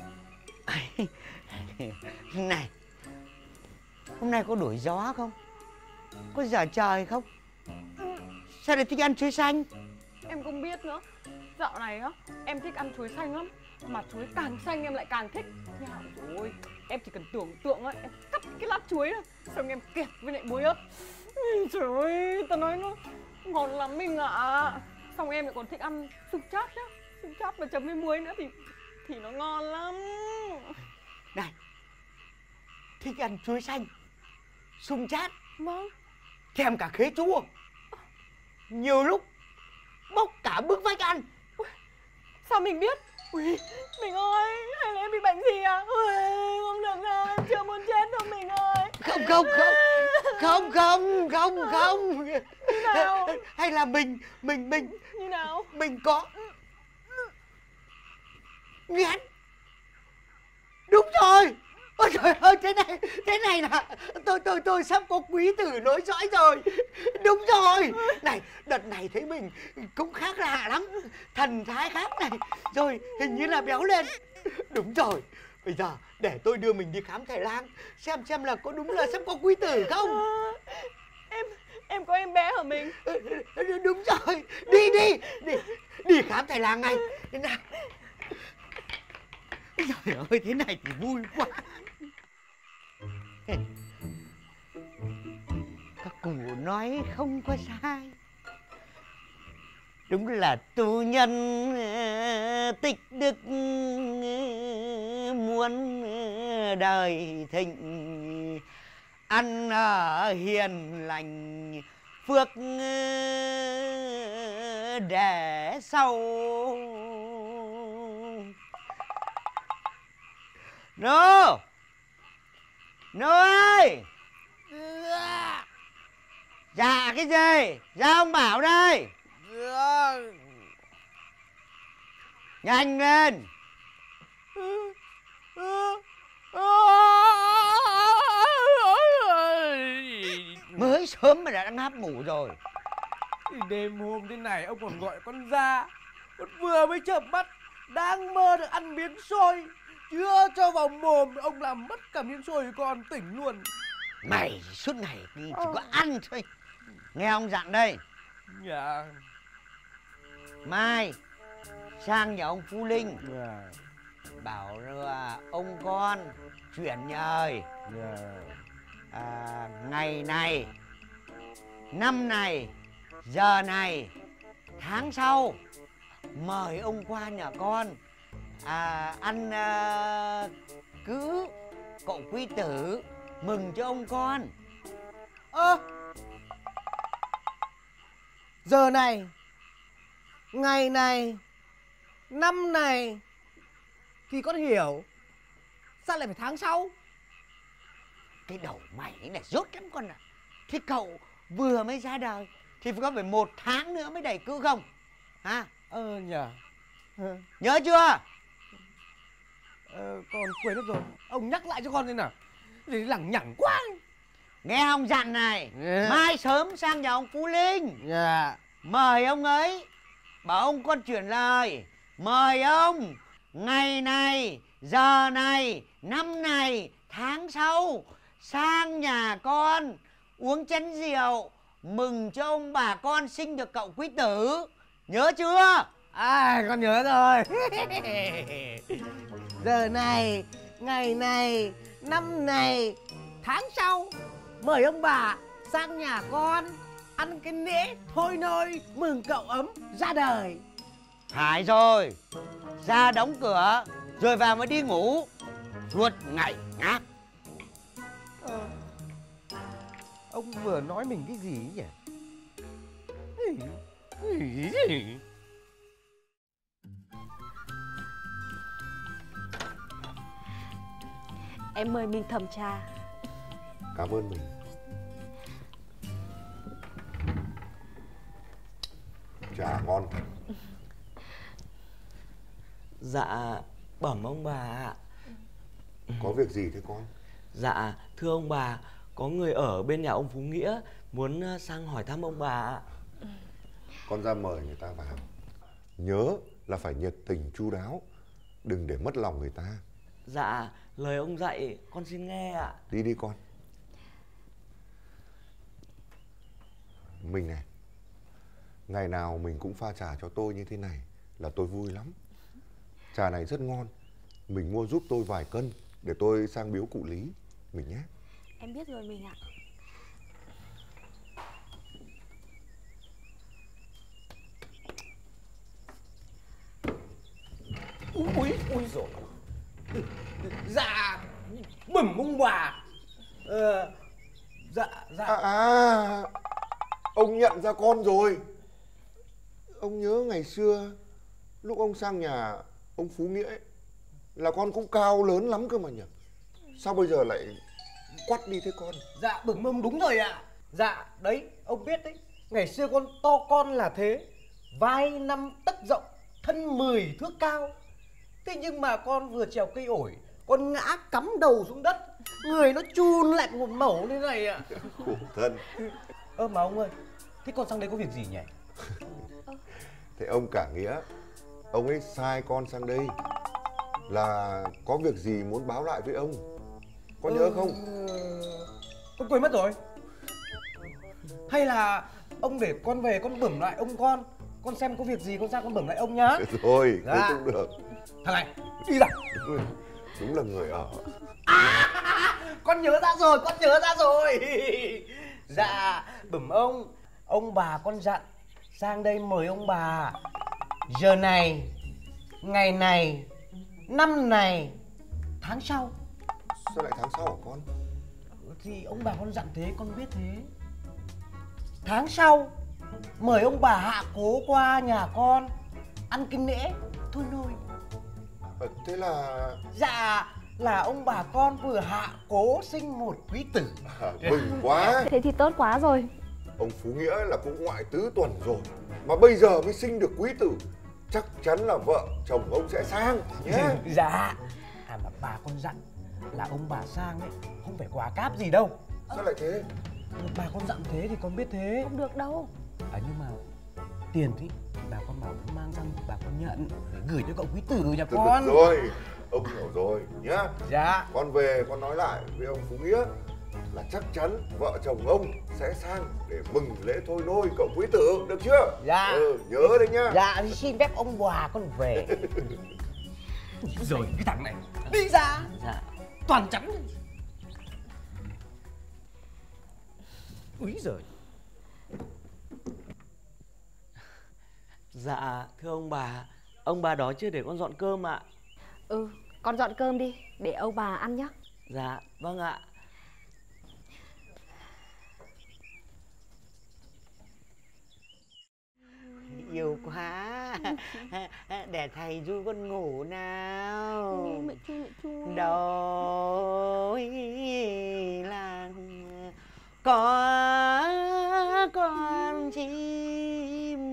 Này, hôm nay có đổi gió không? Có giờ trời không? Sao lại thích ăn chuối xanh? Em không biết nữa. Dạo này á, em thích ăn chuối xanh lắm. Mà chuối càng xanh em lại càng thích. Nhà rồi, em chỉ cần tưởng tượng á, em cắt cái lát chuối đó, xong em kẹp với lại muối ớt. Trời ơi, tao nói nó ngon lắm mình ạ. À. Xong em lại còn thích ăn súp chát nhá. Súp chát mà chấm với muối nữa thì thì nó ngon lắm. Này, thích ăn chuối xanh, súp chát, vâng, kèm cả khế chua. Nhiều lúc bốc cả bức vách ăn. Sao mình biết? Ui, mình ơi, hay là em bị bệnh gì à? Ui, không được đâu, em chưa muốn chết đâu mình ơi. Không không không, không không không không. Như nào? Hay là mình mình mình Như nào? Mình có nghén. Đúng rồi. Ôi trời ơi, thế này thế này là tôi tôi tôi sắp có quý tử nối dõi rồi. Đúng rồi. Này, đợt này thấy mình cũng khác lạ lắm, thần thái khác này, rồi hình như là béo lên. Đúng rồi. Bây giờ để tôi đưa mình đi khám thầy lang xem xem là có đúng là sắp có quý tử không. À, em Em có em bé hả mình? Đúng rồi, đi đi, đi, đi khám thầy lang ngay. Nào. Trời ơi, thế này thì vui quá. Các cụ nói không có sai. Đúng là tu nhân tích đức muôn đời thịnh, ăn ở hiền lành phước để sau. Nô Nô ơi! Dạ cái gì? Dạ ông Bảo đây. Nhanh lên. Mới sớm mà đã ngáp ngủ rồi. Đêm hôm thế này ông còn gọi con ra. Con vừa mới chợp mắt đang mơ được ăn miếng xôi, chưa cho vào mồm ông làm mất cả miếng xôi, con tỉnh luôn. Mày suốt ngày chỉ có ăn thôi. Nghe ông dặn đây. Dạ. Mai sang nhà ông Phú Linh. Dạ. Bảo là ông con chuyển nhời. Dạ. À, ngày này, năm này, giờ này, tháng sau mời ông qua nhà con à, ăn à, cứ cậu quý tử mừng cho ông con. Ơ à, giờ này, ngày này, năm này thì con hiểu. Sao lại phải tháng sau? Cái đầu mày ấy là dốt lắm con ạ. À. Thế cậu vừa mới ra đời thì phải có phải một tháng nữa mới đầy cữ không? Hả? Ờ nhờ. Ờ. Nhớ chưa? Ờ, con quên mất rồi. Ông nhắc lại cho con thế nào. Gì lằng nhằng quá. Nghe ông dặn này. Yeah. Mai sớm sang nhà ông Phú Linh. Yeah. Mời ông ấy. Bảo ông con chuyển lời. Mời ông ngày này, giờ này, năm này, tháng sau sang nhà con uống chén rượu mừng cho ông bà con sinh được cậu quý tử. Nhớ chưa? À, con nhớ rồi. Giờ này, ngày này, năm này, tháng sau mời ông bà sang nhà con ăn cái nễ thôi nôi mừng cậu ấm ra đời. Phải rồi. Ra đóng cửa rồi vào mới đi ngủ. Suốt ngày ngáp. Ờ. Ông vừa nói mình cái gì nhỉ? Em mời mình thẩm trà. Cảm ơn mình. Trà ngon thật. Dạ, bẩm ông bà ạ. Có việc gì thế con? Dạ, thưa ông bà, có người ở bên nhà ông Phú Nghĩa muốn sang hỏi thăm ông bà ạ. Con ra mời người ta vào. Nhớ là phải nhiệt tình chu đáo, đừng để mất lòng người ta. Dạ, lời ông dạy con xin nghe ạ. Đi đi con. Mình này, ngày nào mình cũng pha trà cho tôi như thế này là tôi vui lắm. Trà này rất ngon. Mình mua giúp tôi vài cân để tôi sang biếu cụ Lý mình nhé. Em biết rồi mình ạ. Úi, ui dồi. Dạ, bẩm ông bà. Ờ, dạ, dạ. À, à, ông nhận ra con rồi. Ông nhớ ngày xưa lúc ông sang nhà ông Phú Nghĩa ấy, là con cũng cao lớn lắm cơ mà nhỉ? Sao bây giờ lại quắt đi thế con? Dạ bẩm ông đúng rồi ạ. À. Dạ đấy, ông biết đấy, ngày xưa con to con là thế, vai năm tấc rộng, thân mười thước cao. Thế nhưng mà con vừa trèo cây ổi, con ngã cắm đầu xuống đất, người nó chun lại một mẩu như này ạ. À. Khổ thân. Ơ mà ông ơi, thế con sang đây có việc gì nhỉ? Thế ông cả nghĩa, ông ấy sai con sang đây là có việc gì muốn báo lại với ông. Con ừ, nhớ không? Con quên mất rồi. Hay là ông để con về con bẩm lại ông con. Con xem có việc gì con ra con bẩm lại ông nhá. Được rồi, thế Dạ. cũng được. Thằng này, đi ra. Đúng, đúng là người ở. À, con nhớ ra rồi, con nhớ ra rồi. Dạ, bẩm ông, ông bà con dặn sang đây mời ông bà. Giờ này, ngày này, năm này, tháng sau. Sao lại tháng sau hả con? Thì ông bà con dặn thế, con biết thế. Tháng sau mời ông bà hạ cố qua nhà con ăn kinh nễ thôi nôi. Ờ, thế là... Dạ là ông bà con vừa hạ cố sinh một quý tử. À, mừng quá. Thế thì tốt quá rồi. Ông Phú Nghĩa là cũng ngoại tứ tuần rồi mà bây giờ mới sinh được quý tử, chắc chắn là vợ chồng ông sẽ sang nhé. Dạ. À mà bà con dặn là ông bà sang ấy không phải quà cáp gì đâu. Sao lại thế? Bà con dặn thế thì con biết thế. Không được đâu. À nhưng mà tiền thì bà con bảo cũng mang sang bà con nhận để gửi cho cậu quý tử nhà Được, con. được rồi, ông hiểu rồi nhá. Dạ. Con về con nói lại với ông Phú Nghĩa là chắc chắn vợ chồng ông sẽ sang để mừng lễ thôi nôi cậu quý tử, được chưa? Dạ. Ừ, nhớ đấy nhá. Dạ thì xin phép ông bà con về. Rồi cái thằng này đi ra. Dạ. Toàn trắng. Úi giời. Dạ thưa ông bà, ông bà đói chưa để con dọn cơm ạ? Ừ, con dọn cơm đi, để ông bà ăn nhé. Dạ vâng ạ. Yêu quá. Để thầy du con ngủ nào. Mẹ chu, mẹ chu. Đôi là có con chim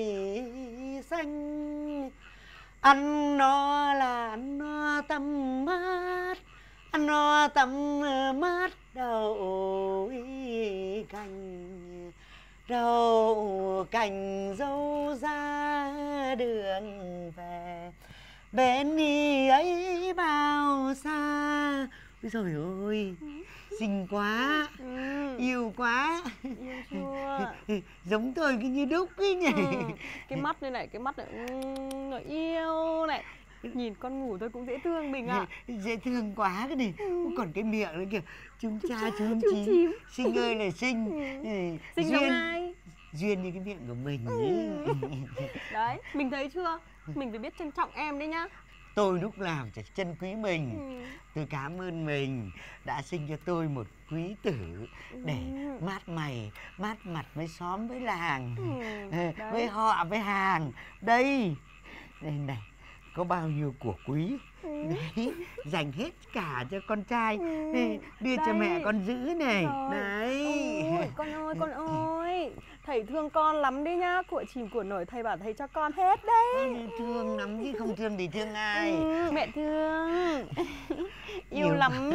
xanh, ăn nó là ăn nó tắm mát, ăn nó tắm mát đậu cành, đậu cành dâu ra đường về, bên đi ấy bao xa. Ôi trời ơi, xinh quá, Ừ. yêu quá, Yêu chưa? giống tôi cứ như đúc ấy nhỉ. Ừ. Cái mắt này này, cái mắt này, ừ, nó yêu này. Nhìn con ngủ thôi cũng dễ thương mình ạ. Dễ thương quá cái này. Còn cái miệng nữa kìa, chúng cha chum chum chím, chím. xinh ơi là xinh. Ừ. Ừ, Xinh giống ai? duyên như cái miệng của mình ấy. Đấy, mình thấy chưa? Mình phải biết trân trọng em đấy nhá. Tôi lúc nào chả trân quý mình. Ừ. Tôi cảm ơn mình đã sinh cho tôi một quý tử để Ừ. mát mày, mát mặt với xóm với làng, Ừ, ờ, đấy. với họ với hàng. Đây, đây này, có bao nhiêu của quý. Ừ. Đấy, dành hết cả cho con trai, Ừ, đưa cho đây. mẹ con giữ này. Rồi. Đấy. Ôi, con ơi, con ơi. Thầy thương con lắm đấy nhá. Của chìm của nổi thầy bảo thầy cho con hết đấy. Thương lắm chứ không thương thì thương ai. Ừ, mẹ thương. Yêu lắm.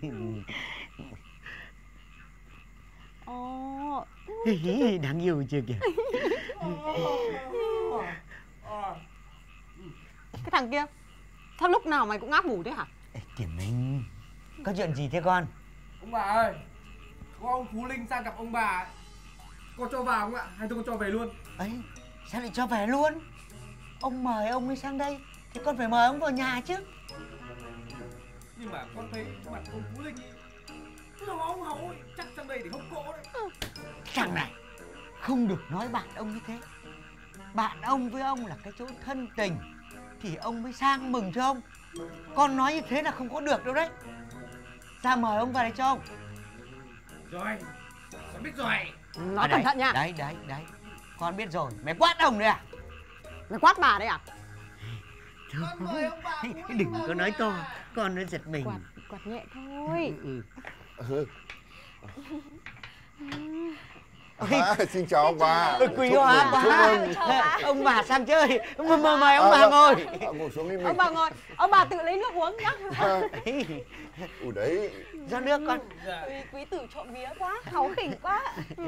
Ồ. Đáng yêu chưa kìa. Cái thằng kia, sao lúc nào mày cũng ngáp ngủ thế hả? Ê, Kiểm Minh, có chuyện gì thế con? Ông bà ơi, có ông Phú Linh sang gặp ông bà. Con cho vào không ạ? Hay tôi con cho về luôn? Ấy, sao lại cho về luôn? Ông mời ông ấy sang đây thì con phải mời ông vào nhà chứ. Nhưng mà con thấy mặt ông Phú Linh nó hóng hấu ấy, chắc sang đây để hốc cỗ đấy. Thằng này không được nói bạn ông như thế. Bạn ông với ông là cái chỗ thân tình thì ông mới sang mừng cho ông. Con nói như thế là không có được đâu đấy. Ra mời ông vào đây cho ông. Rồi, con biết rồi. Nói À, cẩn đấy, thận nha. Đấy, đấy, đấy. Con biết rồi. Mày quát ông đấy à? Mày quát bà đấy à? Con mời ông bà Phú Linh Đừng vào có nói nhà. to, con nó giật mình. Quạt, quạt nhẹ thôi. Ừ, ừ. Ừ. À, xin chào ông bà. Ừ, quý Chúc hóa mừng, chúc quá. mừng. Ông bà sang chơi. Mời, mời, mời ông À, bà vâng. ngồi. À, ngồi xuống đi mình. Ông bà ngồi, ông bà tự lấy nước uống nhá. À, ủa đấy. Cho nước con. Quý, quý tử trộm vía quá, kháu khỉnh quá.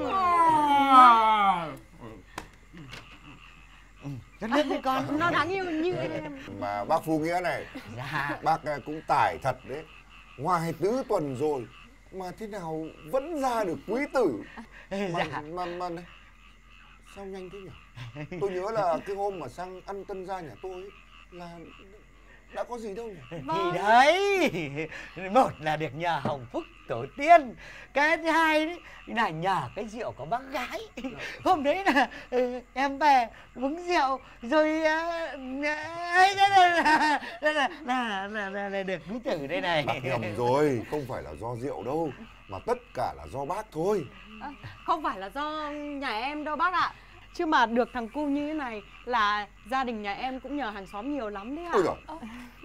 Cho nước đi con. Nó đáng yêu như em. Mà bác Phú Nghĩa này, Dạ. bác cũng tải thật đấy. Ngoài tứ tuần rồi Mà thế nào vẫn ra được quý tử. Mà, Dạ. mà, mà này, sao nhanh thế nhỉ? Tôi nhớ là cái hôm mà sang ăn tân gia nhà tôi ấy, là đã có gì đâu nhỉ? Thì đấy, một là được nhờ hồng phúc tổ tiên, cái thứ hai đấy là nhờ cái rượu của bác gái. Hôm đấy là ừ, em về uống rượu rồi ấy đó là là là là, là, là, là được quý tử đây này. Bác nhầm rồi, không phải là do rượu đâu, mà tất cả là do bác thôi. À, không phải là do nhà em đâu bác ạ. Chứ mà được thằng cu như thế này là gia đình nhà em cũng nhờ hàng xóm nhiều lắm đấy ạ. Ôi giời. Ờ.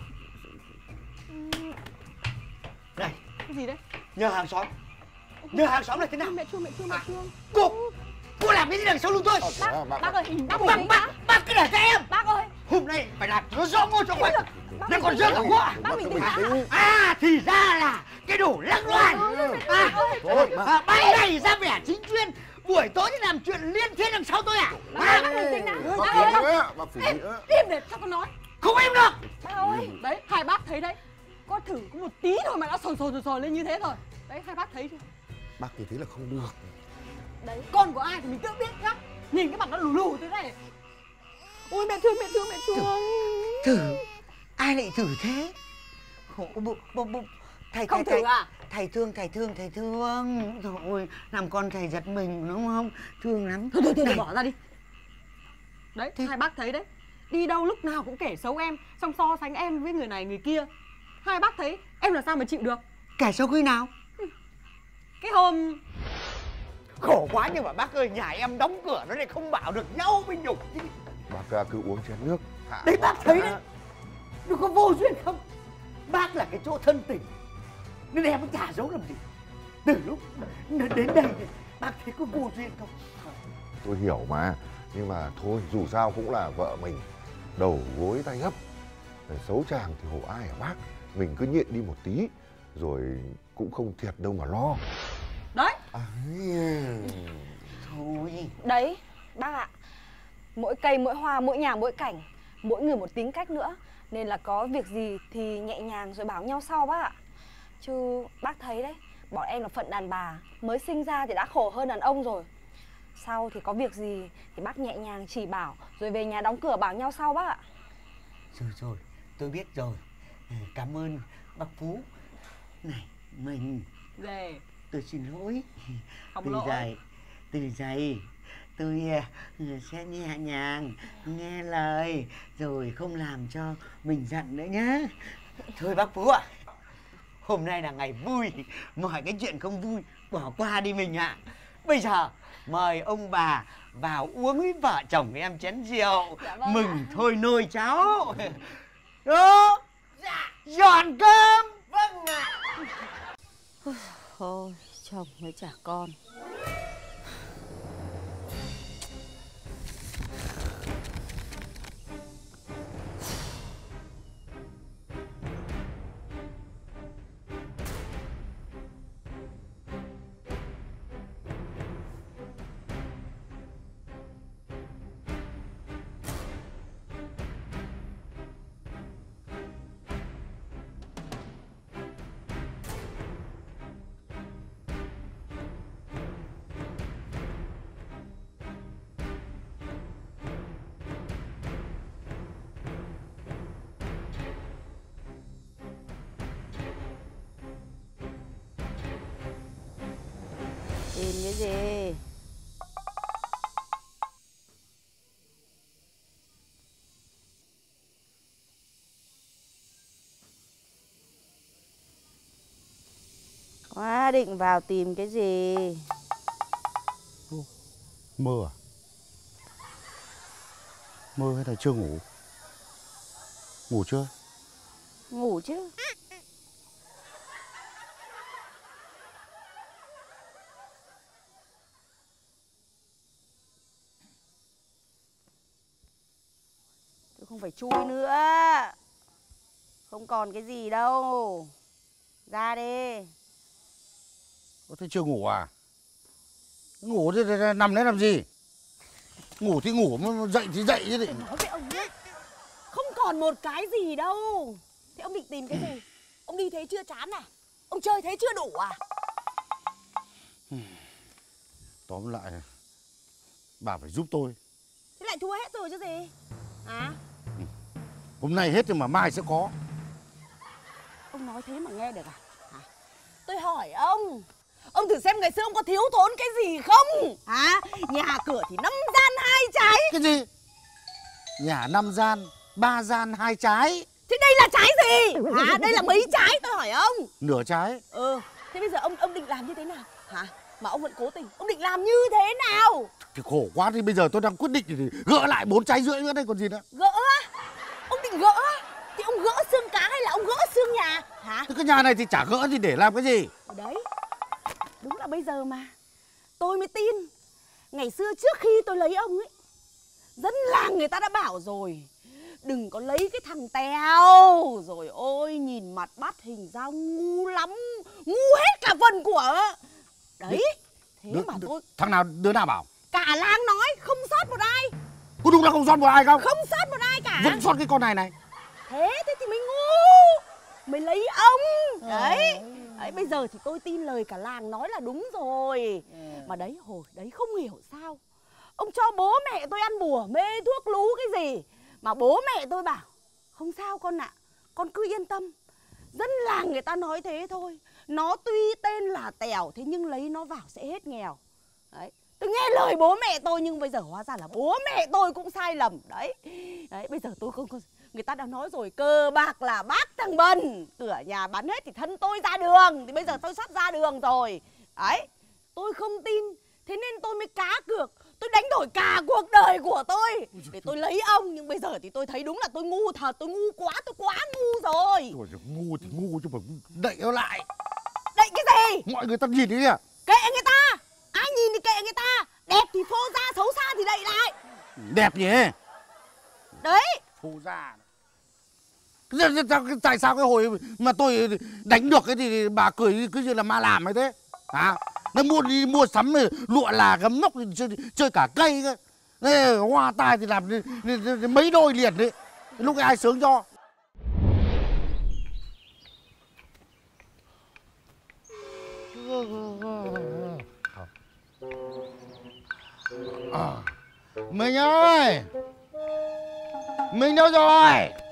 Này, Cái gì đấy? nhờ hàng xóm. Nhờ hàng xóm là thế nào? Mẹ Chuông, mẹ Chuông, mẹ Chuông. Cô, cô làm cái gì đằng sau lưng tôi? Bác, à, bác, Bác ơi, bác Bác, bình tĩnh bác, đã. bác cứ để cho em. Bác ơi, Hôm nay phải làm nó rõ ngôn cho khỏe. Nó còn rớt cả bác, hoa. bác cứ bình tĩnh. À thì ra là cái đồ lăng loàn. À, Thôi, à, ban ngày ra vẻ chính chuyên, buổi tối thì làm chuyện liên thiên đằng sau tôi à? À, bác bình tĩnh đã. bác Bác phải ơi, nữa, bác phải nữa. im để cho con nói. không im được. Bác ơi, đấy, hai bác thấy đấy. Con thử có một tí thôi mà đã sồn sồn sồn sồn lên như thế rồi. Đấy, hai bác thấy chưa? Bác như thế là không được. Đấy, con của ai thì mình tự biết nhá. Nhìn cái mặt nó lù lù thế này. Ôi mẹ thương, mẹ thương, mẹ thương. Thử, ai lại thử thế? Khổ bụng, bụng, bụng. Thầy, Không thầy, thử thầy, à? thầy thương, thầy thương, thầy thương. Trời ơi, làm con thầy giật mình đúng không? Thương lắm. Thôi thôi thôi, Này, bỏ ra đi. Đấy, hai bác thấy đấy. Đi đâu lúc nào cũng kể xấu em, xong so sánh em với người này người kia. Hai bác thấy em làm sao mà chịu được? kể sau khi nào? Cái hôm Khổ quá nhưng mà bác ơi, nhà em đóng cửa nó lại không bảo được nhau mới nhục chứ. Bác cứ uống chén nước. Hạ Đấy bác hỏa thấy đã. đấy. Nó có vô duyên không? Bác là cái chỗ thân tình, nên em mới chả giấu làm gì. Từ lúc nó đến đây bác thấy có vô duyên không? Tôi hiểu mà, nhưng mà thôi dù sao cũng là vợ mình, đầu gối tay gấp, xấu chàng thì hộ ai hả bác. Mình cứ nhịn đi một tí rồi cũng không thiệt đâu mà lo. đấy. À, Thôi. Đấy, bác ạ. Mỗi cây, mỗi hoa, mỗi nhà, mỗi cảnh, mỗi người một tính cách nữa. Nên là có việc gì thì nhẹ nhàng rồi bảo nhau sau bác ạ. Chứ bác thấy đấy, bọn em là phận đàn bà, mới sinh ra thì đã khổ hơn đàn ông rồi. Sau thì có việc gì thì bác nhẹ nhàng chỉ bảo, rồi về nhà đóng cửa bảo nhau sau bác ạ. Rồi rồi, tôi biết rồi. Cảm ơn bác Phú. Này, mình Về. tôi xin lỗi. Không từ lỗi. giày, từ giày tôi uh, sẽ nhẹ nhàng nghe lời rồi không làm cho mình giận nữa nhá. Thôi bác Phú ạ, hôm nay là ngày vui, mọi cái chuyện không vui bỏ qua đi mình ạ. Bây giờ mời ông bà vào uống với vợ chồng em chén rượu. Dạ vâng mừng ạ. thôi nôi cháu. Đó, dọn cơm. Vâng ạ. Thôi, chồng với trả con. Tìm cái gì? Quá định vào tìm cái gì? Mơ à? Mơ hay là chưa ngủ? Ngủ chưa? Ngủ chứ. Tôi không phải chui nữa. Không còn cái gì đâu. Ra đi. Có thế chưa ngủ à? Ngủ thì nằm đấy làm gì? Ngủ thì ngủ, mà dậy thì dậy chứ. Nói với ông nhé, không còn một cái gì đâu. Thế ông định tìm cái gì? Ông đi thế chưa chán à? Ông chơi thế chưa đủ à? Tóm lại bà phải giúp tôi. Thế lại thua hết rồi chứ gì? À? Hôm nay hết nhưng mà mai sẽ có. Ông nói thế mà nghe được à? Hả? Tôi hỏi ông, ông thử xem ngày xưa ông có thiếu thốn cái gì không? Hả? Nhà cửa thì năm gian hai trái. Cái gì? Nhà năm gian, ba gian hai trái. Thế đây là trái gì? Hả? Đây là mấy trái tôi hỏi ông? Nửa trái. Ừ, thế bây giờ ông ông định làm như thế nào? Hả? Mà ông vẫn cố tình, ông định làm như thế nào? Thì khổ quá, thì bây giờ tôi đang quyết định thì gỡ lại bốn trái rưỡi nữa đây còn gì nữa. Gỡ á? Ông định gỡ á? Thì ông gỡ xương cá hay là ông gỡ xương nhà? Hả? Thế cái nhà này thì chả gỡ thì để làm cái gì? Đấy, đúng là bây giờ mà tôi mới tin. Ngày xưa trước khi tôi lấy ông ấy, dân làng người ta đã bảo rồi, đừng có lấy cái thằng Tèo. Rồi ôi, nhìn mặt bắt hình ra ngu lắm, ngu hết cả phần của. Đấy, thế đứa, mà tôi... Thằng nào, đứa nào bảo? Cả làng nói, không sót một ai. Có đúng là không sót một ai không? Không sót một ai cả. Vẫn sót cái con này này. Thế, thế thì mới ngu, mới lấy ông. Đấy, đấy, bây giờ thì tôi tin lời cả làng nói là đúng rồi. Mà đấy, hồi đấy không hiểu sao ông cho bố mẹ tôi ăn bùa mê thuốc lú cái gì. Mà bố mẹ tôi bảo, không sao con ạ, à, con cứ yên tâm. Dân làng người ta nói thế thôi. Nó tuy tên là Tèo, thế nhưng lấy nó vào sẽ hết nghèo. Đấy, tôi nghe lời bố mẹ tôi, nhưng bây giờ hóa ra là bố mẹ tôi cũng sai lầm. Đấy, đấy, bây giờ tôi không có... Người ta đã nói rồi, cờ bạc là bác thằng Bần. Cửa nhà bán hết thì thân tôi ra đường. Thì bây giờ tôi sắp ra đường rồi. Đấy, tôi không tin. Thế nên tôi mới cá cược. Tôi đánh đổi cả cuộc đời của tôi để tôi lấy ông. Nhưng bây giờ thì tôi thấy đúng là tôi ngu thật. Tôi ngu quá, tôi quá ngu rồi. Rồi, ngu thì ngu chứ mà đậy nó lại. Đậy cái gì? Mọi người ta nhìn đấy à? Kệ người ta. Ai nhìn thì kệ người ta. Đẹp thì phô ra, xấu xa thì đậy lại. Đẹp nhỉ? Đấy. Phô ra. Tại sao cái hồi mà tôi đánh được cái thì bà cười cứ như là ma làm ấy thế? Hả? Nó mua đi mua sắm lụa là gấm nóc chơi, chơi cả cây cơ. Thế, hoa tai thì làm mấy đôi liền đấy. Lúc ấy ai sướng cho? À, mình ơi, mình đâu rồi?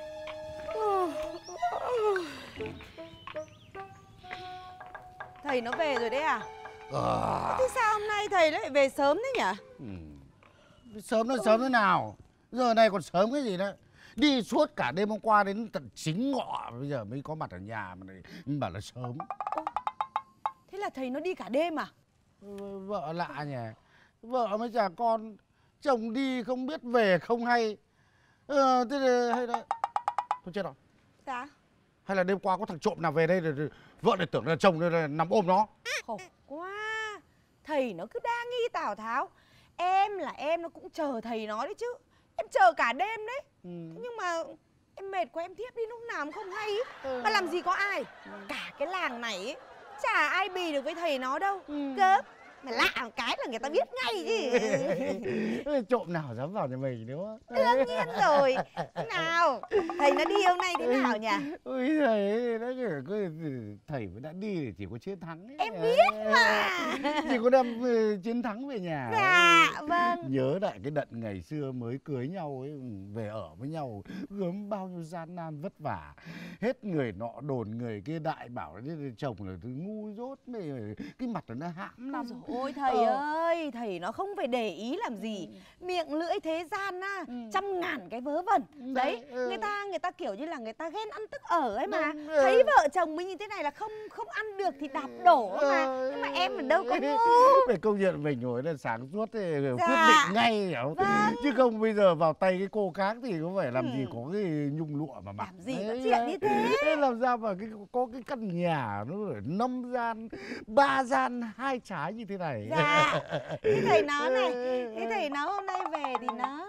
Thầy nó về rồi đấy à? À. Thế sao hôm nay thầy lại về sớm thế nhỉ? Ừ. Sớm nó sớm thế nào? Giờ này còn sớm cái gì nữa? Đi suốt cả đêm hôm qua đến tận chín ngọ, bây giờ mới có mặt ở nhà mà này, bảo là sớm. Ô, thế là thầy nó đi cả đêm à? Vợ lạ nhỉ. Vợ mới chả con, chồng đi không biết về không hay. Ờ, thế là, hay là... Thôi chết rồi. Dạ? Hay là đêm qua có thằng trộm nào về đây rồi vợ lại tưởng là chồng là nằm ôm nó. Khổ quá. Thầy nó cứ đa nghi Tào Tháo. Em là em nó cũng chờ thầy nó đấy chứ. Em chờ cả đêm đấy. Ừ. Nhưng mà em mệt quá em thiếp đi lúc nào cũng không hay ý. Ừ. Mà làm gì có ai. Ừ. Cả cái làng này ý, chả ai bì được với thầy nó đâu. Ừ. Cớp. Mà lạ một cái là người ta biết ngay chứ. Trộm nào dám vào nhà mình đúng không? Đương nhiên rồi. Nào, thầy nó đi hôm nay thế nào nhỉ? Ôi thầy, nó thầy đã đi thì chỉ có chiến thắng ấy. Em biết mà. Chỉ có đem chiến thắng về nhà. Dạ, vâng. Nhớ lại cái đợt ngày xưa mới cưới nhau ấy, về ở với nhau, gớm bao nhiêu gian nan vất vả. Hết người nọ đồn người kia đại bảo chồng là thứ ngu dốt, cái mặt nó hãm lắm. Ôi thầy ờ. ơi, thầy nó không phải để ý làm gì. Ừ. Miệng lưỡi thế gian á, ừ. trăm ngàn cái vớ vẩn. Đấy, đấy ừ. người ta người ta kiểu như là người ta ghen ăn tức ở ấy mà. Ừ. Thấy vợ chồng mình như thế này là không không ăn được thì đạp đổ mà. Ừ. Nhưng mà em ở đâu có ngu. Phải công nhận mình ngồi là sáng suốt thì dạ. quyết định ngay hiểu. Vâng. Chứ không bây giờ vào tay cái cô khác thì có phải làm ừ. gì có cái nhung lụa mà mặc. Làm gì có chuyện như thế. Thế làm sao mà cái có cái căn nhà nó năm gian, ba gian, hai trái như thế này. Dạ. Thế thầy nó này, thế thầy nó hôm nay về thì nó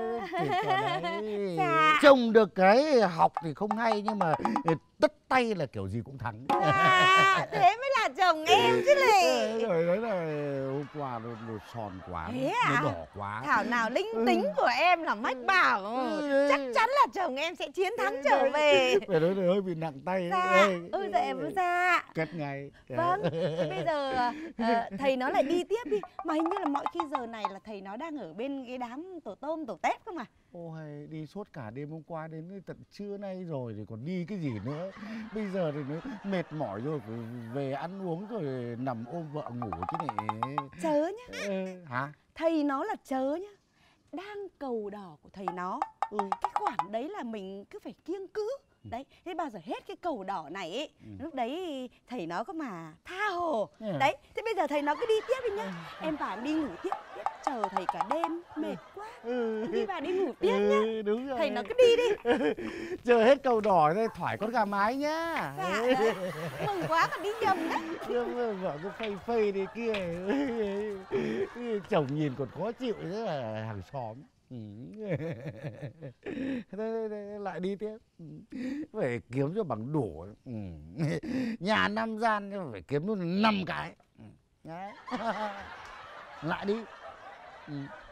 dạ. Trông được cái học thì không hay nhưng mà tất tay là kiểu gì cũng thắng. Dạ, thế mới là chồng em chứ lì. Rồi nói là hôm qua nó, nó son quá, Thế nó à? đỏ quá. Thảo nào linh tính của em là mách bảo Ừ. chắc chắn là chồng em sẽ chiến thắng trở về. Phải nói là hơi bị nặng tay. Dạ, Đây. ừ dạ em dạ. Kết ngay. Vâng, thế bây giờ ờ, thầy nó lại đi tiếp đi. Mà hình như là mọi khi giờ này là thầy nó đang ở bên cái đám tổ tôm, tổ tép không à? Ôi, đi suốt cả đêm hôm qua đến tận trưa nay rồi thì còn đi cái gì nữa. Bây giờ thì nó mệt mỏi rồi, phải về ăn uống rồi nằm ôm vợ ngủ chứ này. Chớ nhá. Ừ, hả? Thầy nó là chớ nhá. Đang cầu đỏ của thầy nó. Ừ. Cái khoản đấy là mình cứ phải kiêng cữ. Đấy, thế bao giờ hết cái cầu đỏ này ấy, Ừ. lúc đấy thầy nó có mà tha hồ. Thế à? Đấy, thế bây giờ thầy nó cứ đi tiếp đi nhá. Em vào em đi ngủ tiếp, tiếp chờ thầy cả đêm, mệt quá. Ừ. Đi vào đi ngủ tiếp nhá. Ừ, đúng rồi. Thầy nó cứ đi đi. Chờ hết cầu đỏ đây thoải con gà mái nhá. Dạ, đấy. Mừng quá còn đi nhầm đấy. Vợ vợ cứ phây phây đi kia. Chồng nhìn còn khó chịu nữa là hàng xóm. Ừ. Thế, thế, lại đi tiếp. Phải kiếm cho bằng đủ. Ừ. Nhà năm gian nhưng mà phải kiếm luôn năm cái. Đấy. Lại đi. Ừ.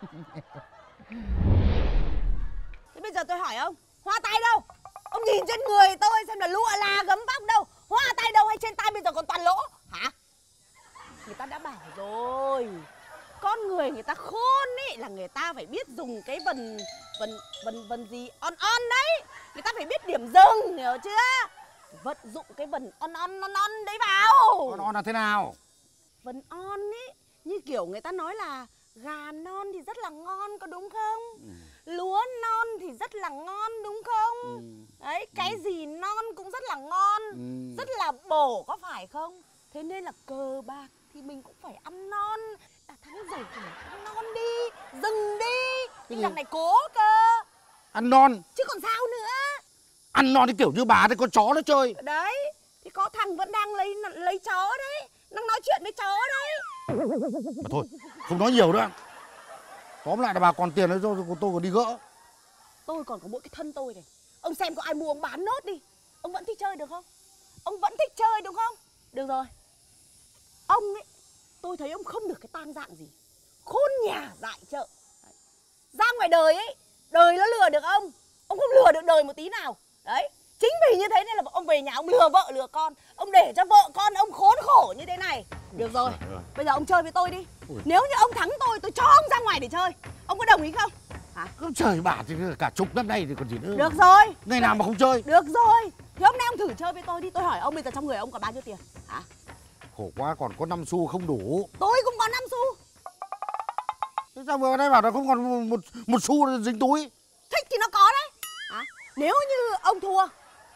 Thế bây giờ tôi hỏi ông, hoa tay đâu? Ông nhìn trên người tôi xem là lụa là gấm vóc đâu, hoa tay đâu hay trên tay bây giờ còn toàn lỗ hả? Người ta đã bảo rồi, con người người ta khôn ý là người ta phải biết dùng cái vần vần vần vần gì on on đấy, người ta phải biết điểm dừng, hiểu chưa? Vận dụng cái vần on on on on đấy vào. On on là thế nào? Vần on ý như kiểu người ta nói là gà non thì rất là ngon, có đúng không? Ừ. Lúa non thì rất là ngon, đúng không? Ừ. Đấy, cái ừ. gì non cũng rất là ngon, ừ. rất là bổ, có phải không? Thế nên là cờ bạc thì mình cũng phải ăn non. Đã thắng rồi thì mình ăn non đi, dừng đi. Nhưng lần này cố cơ. Ăn non? Chứ còn sao nữa? Ăn non thì kiểu như bà thì con chó nó chơi. Đấy, thì có thằng vẫn đang lấy lấy chó đấy, đang nói chuyện với chó đấy. Mà thôi, không nói nhiều nữa. Tóm lại là bà còn tiền đấy rồi, tôi còn đi gỡ. Tôi còn có mỗi cái thân tôi này. Ông xem có ai mua ông bán nốt đi. Ông vẫn thích chơi được không? Ông vẫn thích chơi đúng không? Được rồi. Ông ấy, tôi thấy ông không được cái tang dạng gì. Khôn nhà dại chợ. Ra ngoài đời ấy, đời nó lừa được ông. Ông không lừa được đời một tí nào. Đấy, chính vì như thế nên là ông về nhà ông lừa vợ lừa con. Ông để cho vợ con ông khốn khổ như thế này. Được rồi, bây giờ ông chơi với tôi đi. Nếu như ông thắng tôi, tôi cho ông ra ngoài để chơi. Ông có đồng ý không? Hả? Trời bà thì cả chục năm nay thì còn gì nữa. Được rồi. Ngày nào mà không chơi. Được rồi. Thì hôm nay ông thử chơi với tôi đi. Tôi hỏi ông bây giờ trong người ông còn bao nhiêu tiền? Hả? Khổ quá, còn có năm xu không đủ. Tôi cũng có năm xu. Thế sao vừa nãy bảo là không còn một, một, một xu dính túi? Thích thì nó có đấy. Hả? Nếu như ông thua,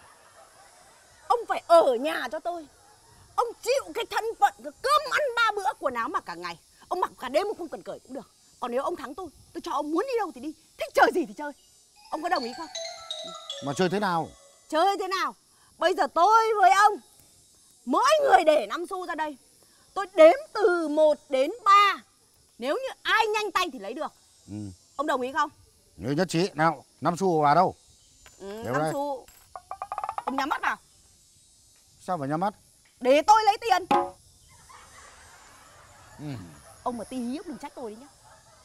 ông phải ở nhà cho tôi. Ông chịu cái thân phận cái cơm ăn ba bữa, quần áo mặc cả ngày. Ông mặc cả đêm ông không cần cởi cũng được. Còn nếu ông thắng tôi, tôi cho ông muốn đi đâu thì đi, thích chơi gì thì chơi. Ông có đồng ý không? Mà chơi thế nào? Chơi thế nào? Bây giờ tôi với ông, mỗi người để năm xu ra đây. Tôi đếm từ một đến ba. Nếu như ai nhanh tay thì lấy được. Ừ. Ông đồng ý không? Nhớ nhất trí. Nào, năm xu vào đâu? Ừ, năm xu. Ông nhắm mắt vào. Sao phải nhắm mắt? Để tôi lấy tiền. Ừ. Ông mà tí hí đừng trách tôi đi nhá.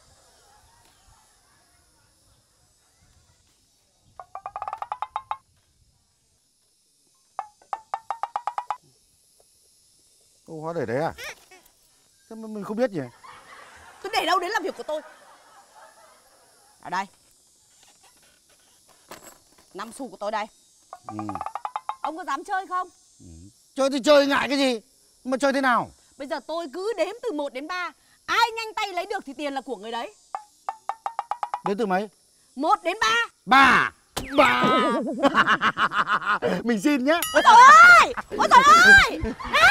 Cô hóa để đấy à? Thế mà mình không biết nhỉ? Tôi để đâu đến làm việc của tôi. Ở đây. Năm xu của tôi đây. Ừ. Ông có dám chơi không? Ừ. Chơi thì chơi, ngại cái gì? Mà chơi thế nào? Bây giờ tôi cứ đếm từ một đến ba. Ai nhanh tay lấy được thì tiền là của người đấy. Đếm từ mấy? một đến ba. Ba. Ba. Mình xin nhá. Ôi trời ơi! Ôi trời ơi!